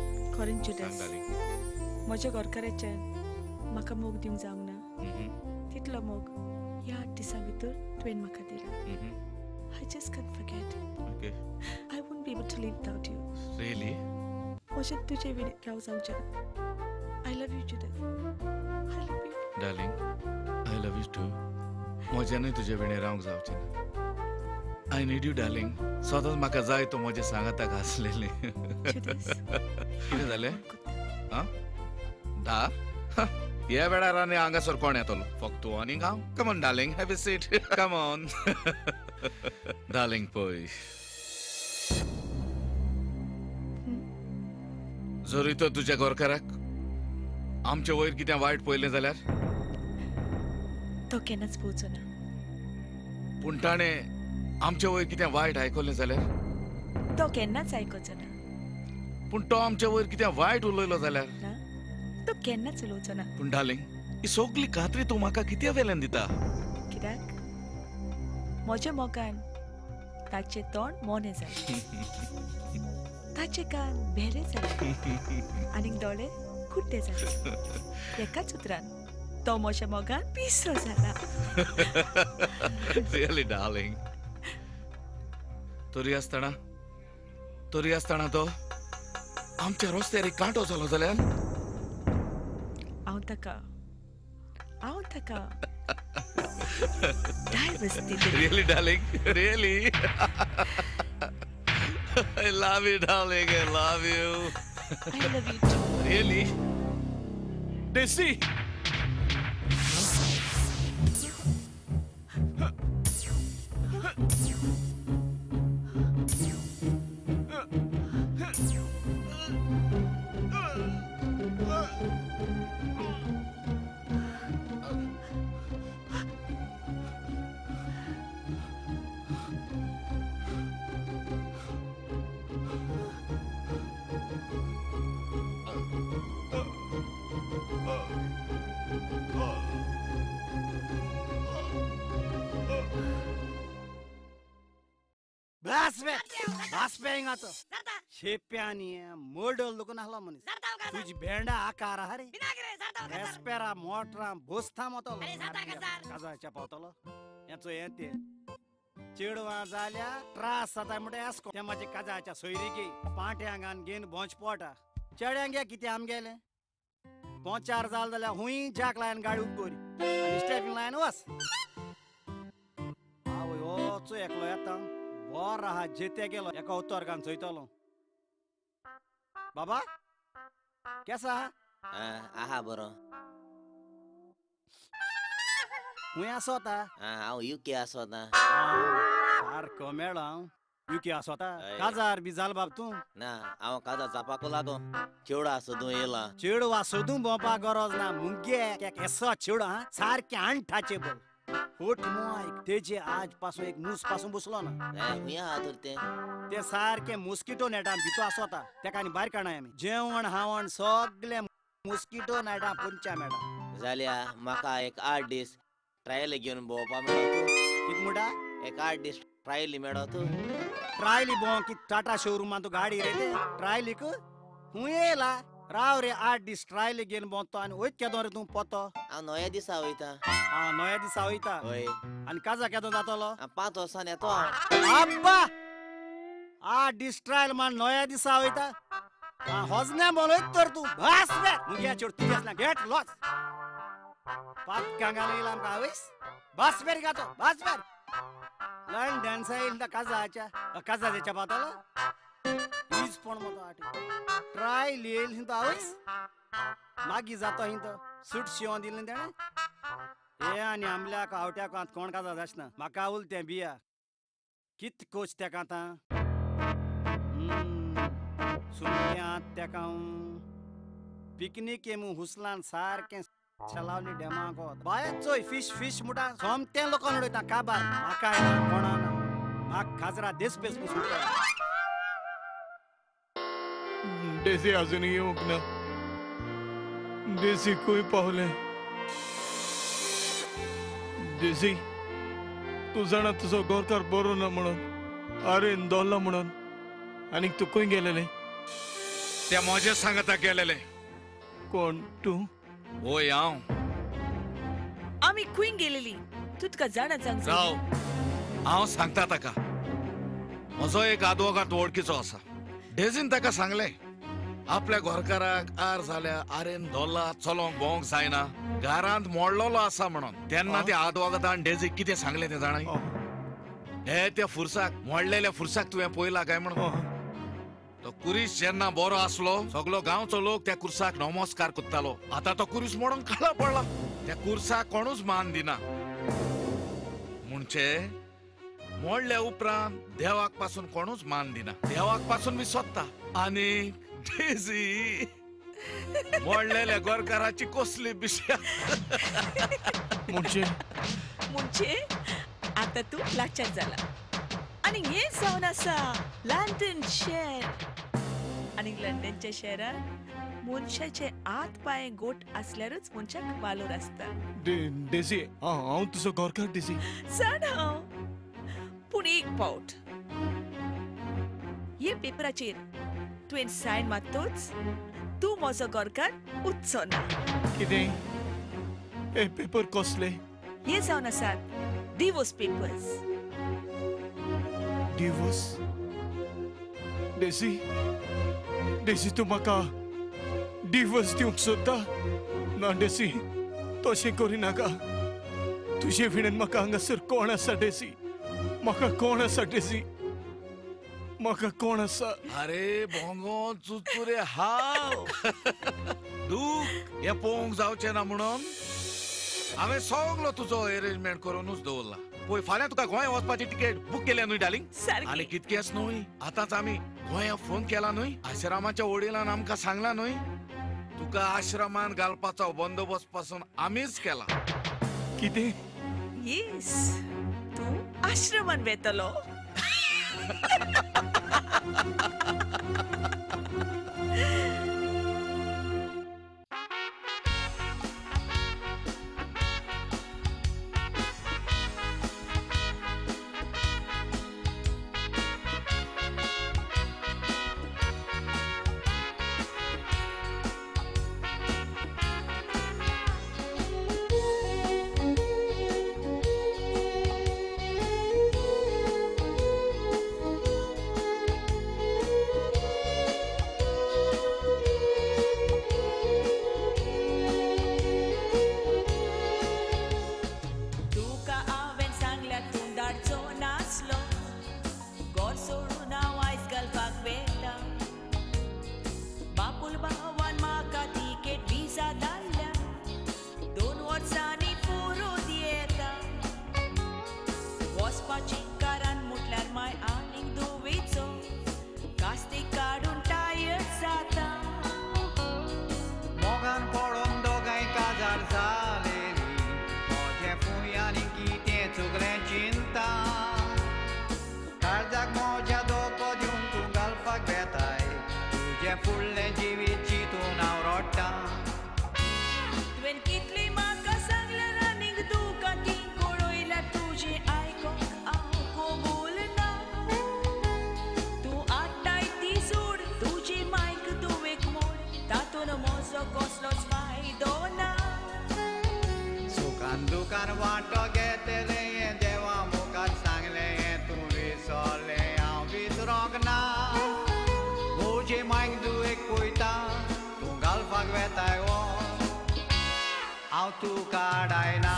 खरें जुदास म्हज्या घरकाराच्यान म्हाका मोग दिवंक जावंक ना एकलो मोग ह्या 8 दिसां भितर तुवें म्हाका दिला. I just can't forget. Okay. I won't be able to live without you. Really? Moje tuje विणेत Rao जावचे ना. I love you, Judith. I love you. Darling, I love you too. मोज्यानूय तुजे विणे रावंक जावचें ना. I need you, darling. सदांच म्हाका जाय तो मोजे सांगाताक आसलेले. कितें जालें? आं? धा? ह्या वेळार आनी हांगासर कोण येतलो? फक्त तूं आनी हांव? Come on, darling, have a seat. Come on. Darling, पळय. जरी तर तुज्या गोरकाराक आमचे वयर कितें वायट पयलें जाल्यार तो केन्नाच पळोवचो ना. पूण ताणें आमचे वयर कितें वायट आयकलें जाल्यार तो केन्नाच आयकोचो ना. पूण तो आमचे वयर कितें वायट उलयलो जाल्यार तो केन्नाच उलोवचो ना. पूण डार्लिंग ही सगळी खात्री तूं म्हाका कित्या वेल्यान दिता? कित्याक म्हज्या मोगान ताचें तोंड मोनें जालें, ताचें कान बेरे जालें आनी दोळे कुड्डे जाले. एकाच उतरान तो म्हज्या मोगान पिसरो जाला. Really darling. तरी आसतना तो आमच्या रस्त्यार एक कांटो जालो जाल्यार हांव ताका डायवर्स दितलें. Really darling, really. I love you, darling. I love you. I love you too. Really? देसी तो शेप्यानी मोडल दुकान हला मनीस तुझी भेंडा आकार हरे रेस्पेरा मोटरा बोस्था मतलो काजाच्या पावतलो याचो येते चिडवा जाल्या त्रास जाता म्हणटे आसको त्या माझे काजाच्या सोयरीकी पाट्यांगान घेन भोंच पोटा चड्यांगे कितें आम गेले 5-4 जाल जाल्यार हुंय जाक लायन गाडी उपकोरी आनी स्टेपिंग लायन वस आवय ओचो एकलो येता बोर आहा जेते गेलो एका उतोरगान चोयतलो. बाबा केसा आहा बरो. हुंय आसोता. हांव युके आसोता. सारको मेळ्ळो हांव युके आसोता. काजार बी जाल बाब तूं? ना हांव काजार चापाको लागो चेडवा सोदूं येयला. चेडवा सोदूं भोंवपाक गरज ना मुंगे एसो चेडो हा सारकें अनटचेबल. होट मोयक तेजे आज पासून एक मूस पासून बसलो ना. हुंया आतर ते सारखे मॉस्किटो नेटान भितो आसोता तेका आनी भायर काणाय आमी जेवण हावण सगळे मॉस्किटो नेटा पोंच्या मेळटा. जाल्या म्हाका एक 8 दीस ट्रायल घेवन भोंवपा मेळो. कित म्हणटा? एक 8 दीस ट्रायली मेळो तूं. ट्रायली भोंव कित टाटा शोरूमान तू गाडी रे ते ट्रायलीक हुंय येयला राव रे 8 दीस ट्रायली घेवन भोंवतो आनी वयत केदो रे तूं पोतो? हांव नव्या दिसा वयता. नव्या दिसा वयता? हय. आनी काजा केदो जातलो? 5 वर्सांनी येतो. आब्बा 8 दीस ट्रायल मान नव्या दिसा वयता? होजन्या बोलयत तर तूं भास रे मुगे चोड तुगेस ना गेट लॉस. पात कांगाला येयला आमकां आवयस भास बेर गातो भास बेर. लंडन सायल दा काजा देच्या पातलो हीज पण मतो आटी ट्राय लियल हिंद आवयस मागी जातो हिंद सुट शिवोन दिलें तेणें हे आनी आमल्या कावट्या कांत कोण काजा जाचना म्हाका उल तें बिया कित कोच तेका आतां सुंग्यांत तेका पिकनीक येमू हुसलान सारकें चलावली डेमाको बाय चोय फिश मुटा सोमतें लोकांक उडयता काबार म्हाका कोणाना म्हाका खाजरा देस बेस पसून देसी अजून येऊक ना. देसी खंय पावले? देसी तू जाणा तुजो गोरकार बरो ना म्हणून आरेन दोल्ला म्हणून आनी तू खंय गेलेले? त्या मोज्या सांगाता गेलेले. कोण तू? ओय हांव आम्ही खंय गेलेली तू तुका जाणा सांग राव हांव सांगता ताका म्हजो एक आदवोगाद वळखीचो आसा डेझीन ताका सांगलें आपल्या घरकाराक आर जाल्या आरेन दोल्ला चलोंक भोंवंक जायना घरांत मोडलोलो आसा म्हणून तेन्ना त्या आदवोगादान डेझीक कितें सांगलें तें जाणाय हे त्या फुरसाक मोडलेल्या फुरसाक तुवें पळयला काय म्हणून तो कुरीस जेन्ना बरो आसलो सगलो गांवचो लोक त्या कुर्साक नमस्कार करतालो आतां तो कुरीस मोडून काळा पडला त्या कुर्साक कोणूच मान दिना म्हणजे मोडल्या उपरांत देवाक पासून कोणूच मान दिना देवाक पासून मी सोदता आनी डेझी मोडलेल्या गोरकाराची कसली बिश्या म्हणजे आता तू लक्षात झाला आणि हे जाऊन असा लंडन शहर आणि लंडनच्या शहरात मनशाचे आत पाय गोट असल्यारच मनशाक वालोर असता डेझी हांव तुजो गोरकार डेझी जाण हांव पूण एक पावट हे पेपराचेर तुवें सायन मारतोच तू म्हजो गोरकार उच्चो ना कितें हे पेपर कसले हे जावन आसात divorce papers divorce Daisy Daisy तूं म्हाका डिवोर्स दिवंक सोदता ना डेझी तशें करिनाका तुजे विणेन म्हाका हांगासर कोण आसा डेझी म्हाका कोण आसा डेझी म्हाका कोण आसा अरे भोंगो चुचुरे हाव दूख हे पोवंक जावचें ना म्हणून हांवें सगलो तुजो अरेंजमेंट करूनच दवरला पळय फाल्यां तुका गोंय वचपाची तिकेट बूक केल्या न्हय डार्लिंग आनी कितकेच न्हय आतांच आमी गोंया फोन केला न्हय आश्रमाच्या वडिलान आमकां सांगला न्हय तुका आश्रमान घालपाचो बंदोबस्त पासून आमीच केला कितें येस तू आश्रमान वेतलो दुकान वांटो घेतले देवा मुखार सांगले तूं विसरले हांव विसरोंक ना म्हजे मांयक दुयेक पळयता तूं घालपाक वेताय वो हांव तुका आडायना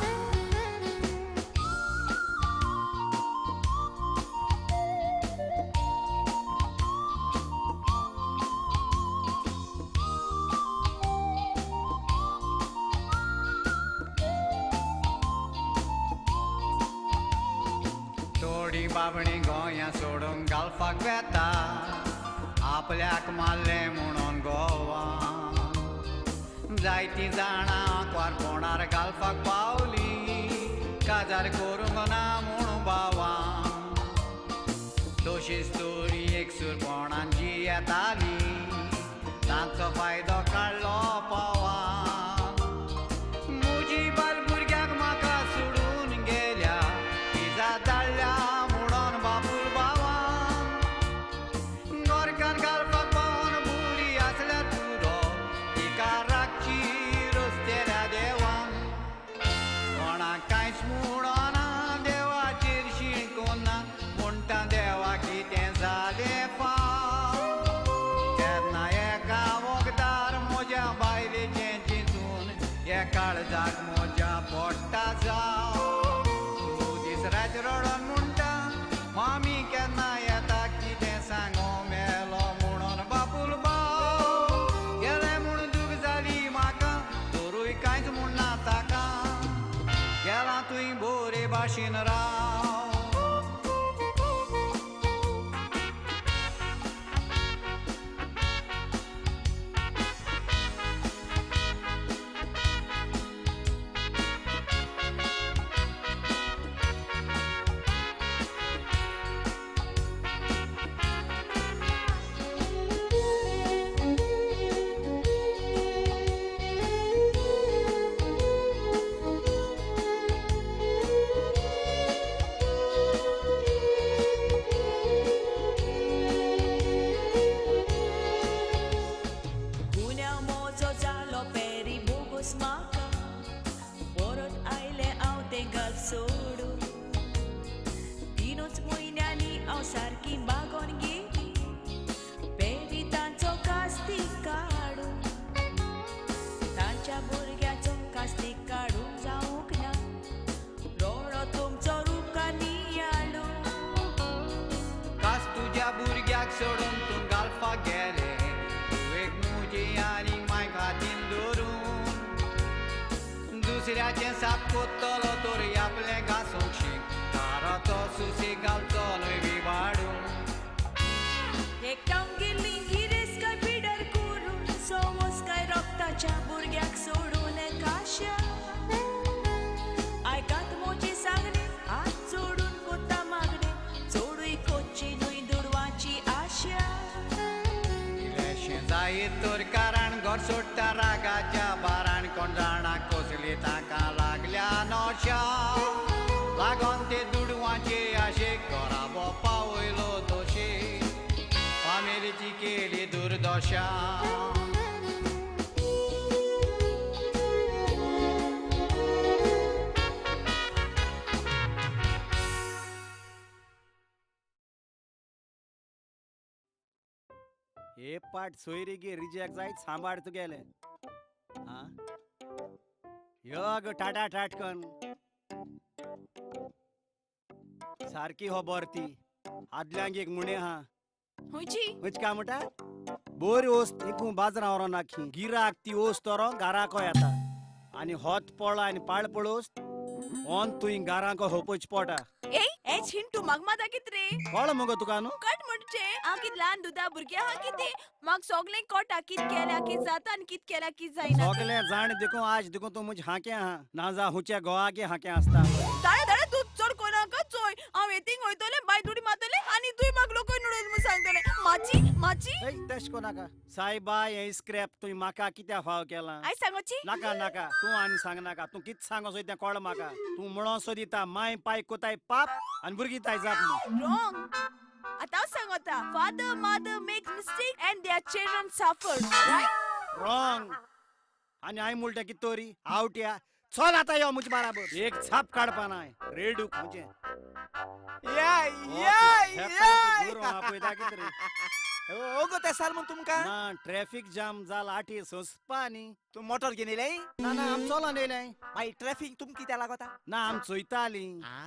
बाबणी गोंया सोडून घालपाक वेता आपल्याक मारले म्हणून गोवा जायतीं जाणां कोरपोणार घालपाक पावली काजार करूंक ना म्हणून बावा तशीच तोरी एकसूरपणान जी येताली तांचो फायदो काडलो पावा म्हजी बाल भुरग्याक म्हाका सोडून गेल्या तिजा धाडल्या बरे भाशेन राव सोडून तू गालफा गेले तू एक मुजी आणि मायका तीन धरून दुसऱ्याचे साप कोत्तलो तोरी आपले घासूंक शिक तारा तो सुसे घालचो लोय विवाडून एकटांक गेल्ली गिरेस काय पिडर करून सोवस काय रक्ताच्या भुरग्याक सोडून काश्या आयकात मोची सांगणे हात जोडून कोता मागणे जोडूय कोची न्हय दुडवाची आशा इलेशें जायत तर कारण घर सोडटा रागाच्या बारान कोण जाणा कसली ताका लागल्या नोशा लागोन ते दुडवाचे आशेक घरा बोपा वयलो दोशे फामिलीची केली दुर्दशा हे पाठ सोयरीगे रिजेक्ट जायत सांबाळ तुगेले हा योग टाटा टाटकन सारखी हो बरती आदल्यांक एक मुणे हा हुंची हुंच काय म्हणटा बोरी ओस एकू बाजारावर नाखी गिराक ती ओस तोरो घराको येता आनी होत पळो आनी पाळ पळोस ऑन तुई घराको होपच पोटा ए एच हिंटू मगमादा कित रे कळ मगो तुका न्हू कट म्हणचे हांव कित ल्हान दुदा भुरग्या हा कितें म्हाक सोगलें कोटा कित केल्या कित जाता आनी कित केल्या कित जायना सोगले जाण देखो आज देखो तू मुझ हाके हा ना जा हुच्या गोवाके हाके आसता दाडा दाडा तू चड कोणाक चोय हांव येतींग वयतले बाय दुडी मारतले आनी तुय म्हाक लोकय नुडोस म्हूण सांगतले माची माची ए तश कोनाका सायबा हे स्क्रॅप तुई म्हाका कित्या फाव केला आय सांगोची नाका नाका तू आनी सांग नाका तू कित सांगो सोय तें कळ म्हाका तू म्हणो सो दिता माय पाय कोताय पाप आनी भुरगीं ताय जाप रॉंग आतां सांगता father mother make mistake and their children suffer right wrong आनी हांय मुलटा कित तोरी आवट्या चल आता यो मुझ बराबर एक छाप काडपा नाय रेडूक म्हणजे या पळयता कित रे ओगो ते साल म्हण तुमका ना ट्रॅफिक जाम जाला आठी सोसपा नी तू मोटर घेवन येयले ना ना आम चलोन येयले मागीर ट्रॅफिक तुमकां कित्या लागता ना आम चोयताली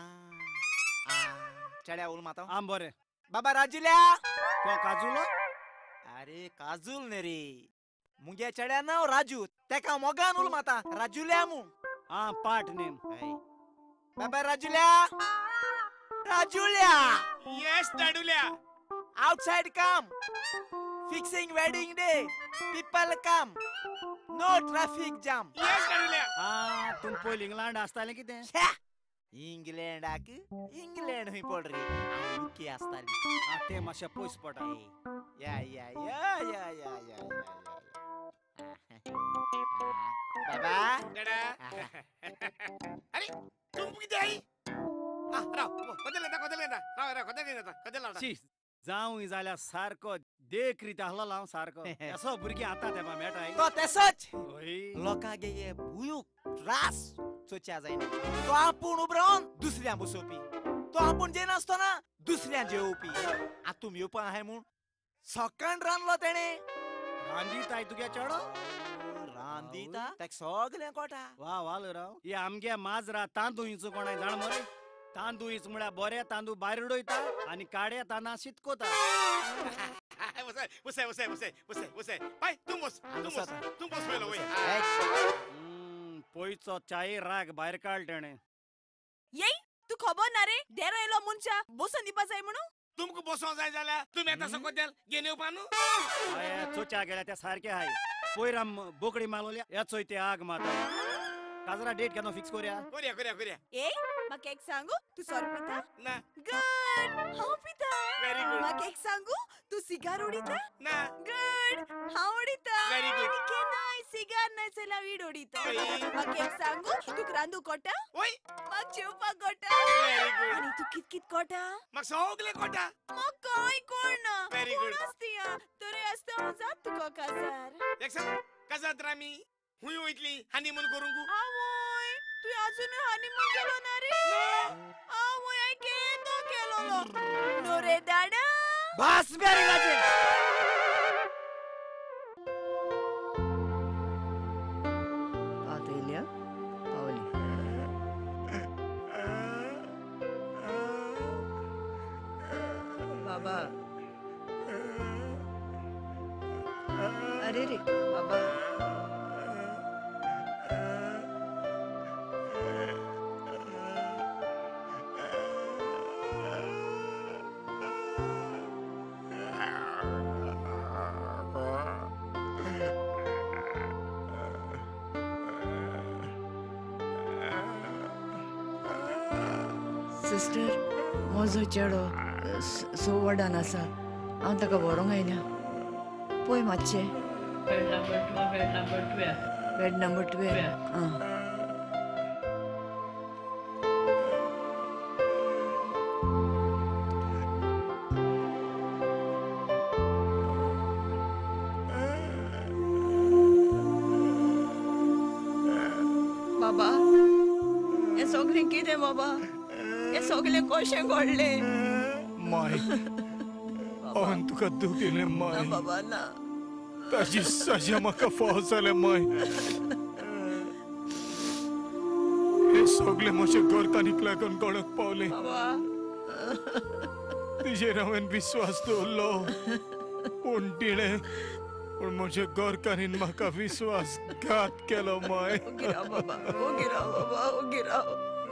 चेड्या उल मातो आम बरें बाबा राजुल्या तो काजूलो अरे काजूल न्ही रे मुगे चेड्या नांव राजू तेका मोगान उल माता राजुल्या मू आ पाठ नेम बाबा राजुल्या राजुल्या येस डाडुल्या outside come fixing wedding day people come no traffic jam yes डाडुल्या आ तुम पयली इंग्लंड आसताले कितें इंग्लंडाक इंग्लंड हूंय पड रे यूके आसताली आ ते मातशें पयस पडटा या या या या या या बाबा डाडा अरे तुम किती आई राव कदेलेता राव शी जावं जाल्यार सारको देख रीत आहलो हांव सारको असो भुरगीं आतां तेमा मेळटाय तो तेसोच ओय लोकांगे हे भुयूक त्रास सोच्या जायना तो आपूण उब रावन दुसऱ्यां बसोवपी तो आपूण जेनासतना दुसऱ्यां जेवपी आतां तुमी येवपा आहाय म्हूण सकाण रांदलो तेणे रांदीताय तुगे चेडो रांदीता तेक सगलें कोटा वा वाल राव हे आमगे माजरा तांदूळीचो कोणाय जाण मरे तांदूळीच म्हळ्यार बरे तांदूळ भायर उडयता आनी काड्या तांदळां शितकोता उसे पाय तुम बस पयलो वय पयचो चाये राग भायर काड तेणे तू खबर ना रे देरो येलो मुनशा बसून दिपा जाय म्हणून तुमका बसों जाय जाल्यार तुम्ही आता सकत घेऊन येवपा न्हू चोच्या गेल्या त्या सारखे हाय पोयराम बोकडी मागलोल्या या चोयते आग माता काजरा डेट केन्ना फिक्स करूया करूया ए म्हाका एक सांगू तू सॉरी पिता ना गुड हांव पिता Very good. म्हाका एक सांगू तू सिगार उडीता ना गुड हांव उडीता Very good. आनी केन्नाय सिगार नाय चला वीड उडीता म्हाका एक सांगू तू रांदू कोटा ओय म्हाका जेवपाक कोटा Very good. आनी तू कित कित कोटा म्हाका सगळे कोटा म्हाका कांय कोणना Very good. कोण आसतिया तरी आसता हांव जात तुका काजार एक सांग काजात रामी हुंय वयतली हनीमून करूंक आवय तू अजून हनीमून केलो ना रे आवय केन्ना केलो नो रे दाडा बस मेरी राजे पातळल्या पावली बाबा अरे रे बाबा सिस्टर म्हजो चेडो सो वडान आसा हांव ताका व्हरोंक आयल्या पळय मातशें बेड नंबर 12 बाबा हे सगळें कितें बाबा हे सगळें कशें घडलें माय हांवें तुका दूख दिलें माय बाबा ना ताची सजा म्हाका फाव जाल्या माय हे सगळे म्हज्या गोरकांनीक लागून कळक पावले तिजेर हांवें विश्वास दवरलो पूण तिणें पूण म्हज्या गोरकांनीन म्हाका विश्वासघात केलो माय ओगी राव बाबा ओगी राव बाबा ओगी राव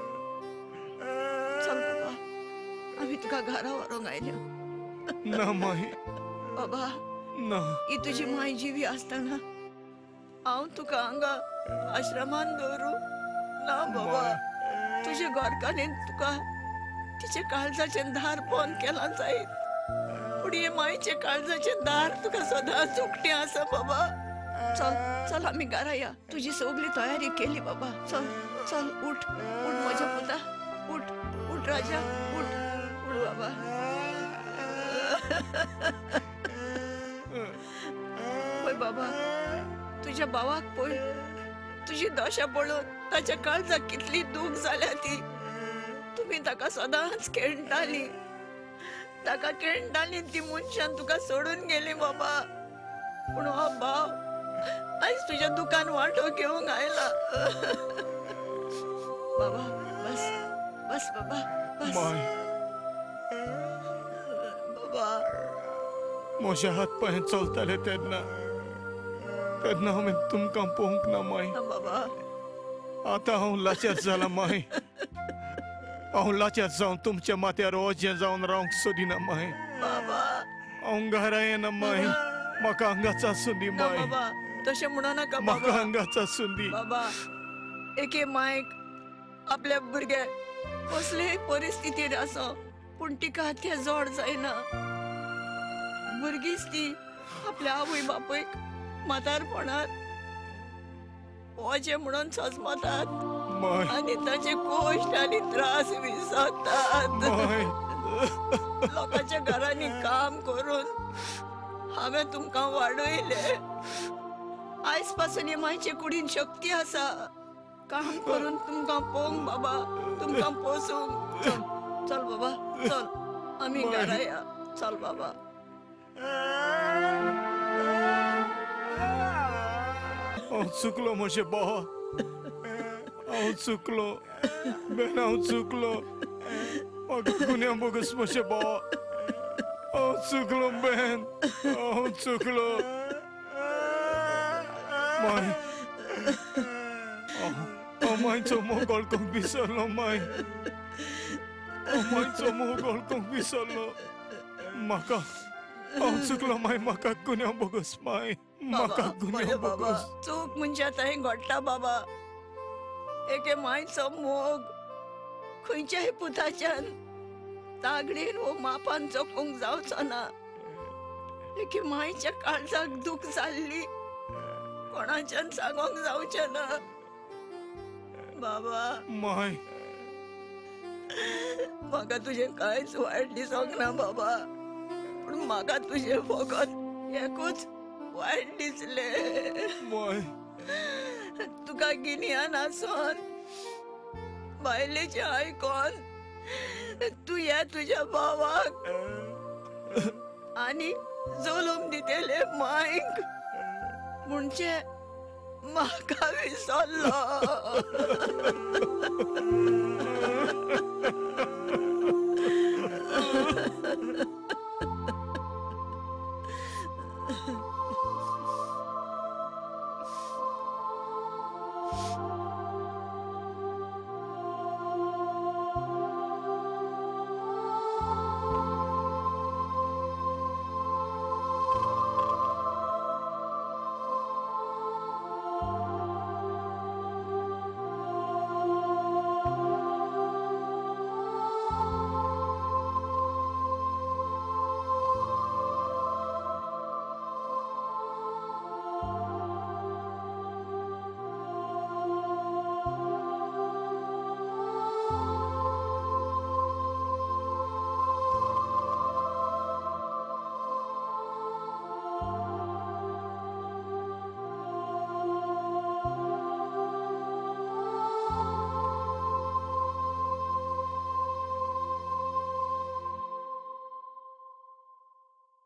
चल बाबा आम्ही तुका घरा व्हरोंक आयल्या ना माय बाबा ना ही तुजी माय जिवी आसतना हांव तुका हांगा आश्रमान दवरू ना बाबा तुज्या गोरकांनीन तुका तिचे काळजाचें दार बंद केलां जायत पूण हे मायचे काळजाचें दार तुका सदांच उक्तें आसा बाबा चल चल आमी घरा या तुजी सगळी तयारी केली बाबा चल चल उठ उठ म्हज्या पुता उठ उठ राजा उठ उठ बाबा पळय बाबा तुज्या भावाक पळय तुजी दशा पळोवन ताच्या काळजाक कितली दूख जाल्या ती तुमी ताका सदांच खेळटाली ताका खेळटाली ती मनशान तुका सोडून गेली बाबा पूण हो भाव आयज तुज्या दुकान वांटो घेवंक आयला बाबा बस बस बाबा बस बाबा म्हज्या हात पांय चलताले तेन्ना हांवें तुमकां पळोवंक ना माय बाबा आतां हांव लाचार जाला माय हांव लाचार जावन तुमच्या माथ्यार ओजें जावन रावंक सोदिना माय बाबा हांव घरा येना माय म्हाका हांगाच आसूं दी माय बाबा तशें म्हणनाका म्हाका बाबा हांगाच आसूं दी बाबा एके मायक आपल्या भुरग्याक कसलेय परिस्थितीर आसो पूण तिका तें जोड जायना भुरगीच ती आपल्या आवय बापयक म्हातारपणांत ओजे म्हणून सजमतात आनी ताचे कश्ट आनी त्रास विसरतात लोकांच्या घरांनी काम करून हांवें तुमकां वाडयले आयज पासून हे मायचे कुडीन शक्ती आसा काम करून तुमकां पळोवंक बाबा तुमकां पोसूंक चल चल बाबा चल आमी घरा या चल बाबा हांव चुकलो म्हजे भावा हांव चुकलो बेन हांव चुकलो म्हाका गुन्या बोगस म्हजे भावा हांव चुकलो बेन हांव चुकलो माय हांव मायचो मोग कळकोंक विसरलो माय मायचो मोग ओळखूंक विसरलो म्हाका हांव चुकलो माय म्हाका गुन्यांव बोगस माय म्हाका गुन्यांव बोगस चूक म्हणजे थंय घडटा बाबा एके मायचो मोग खंयच्याय पुताच्यान तागडीन वो मापान चोखूंक जावचो ना एके मायच्या काळजाक दूख जाल्ली कोणाच्यान सांगोंक जावचें ना बाबा माय म्हाका तुजें कांयच वायट दिसोंक ना बाबा पूण म्हाका तुजें फकत एकूच वायट दिसलें माय तुका गिन्यान आसोन बायलेचें आयकोन तू ह्या तुज्या भावाक आनी जोलूम दितेले मायक म्हणजे म्हाका विसरलो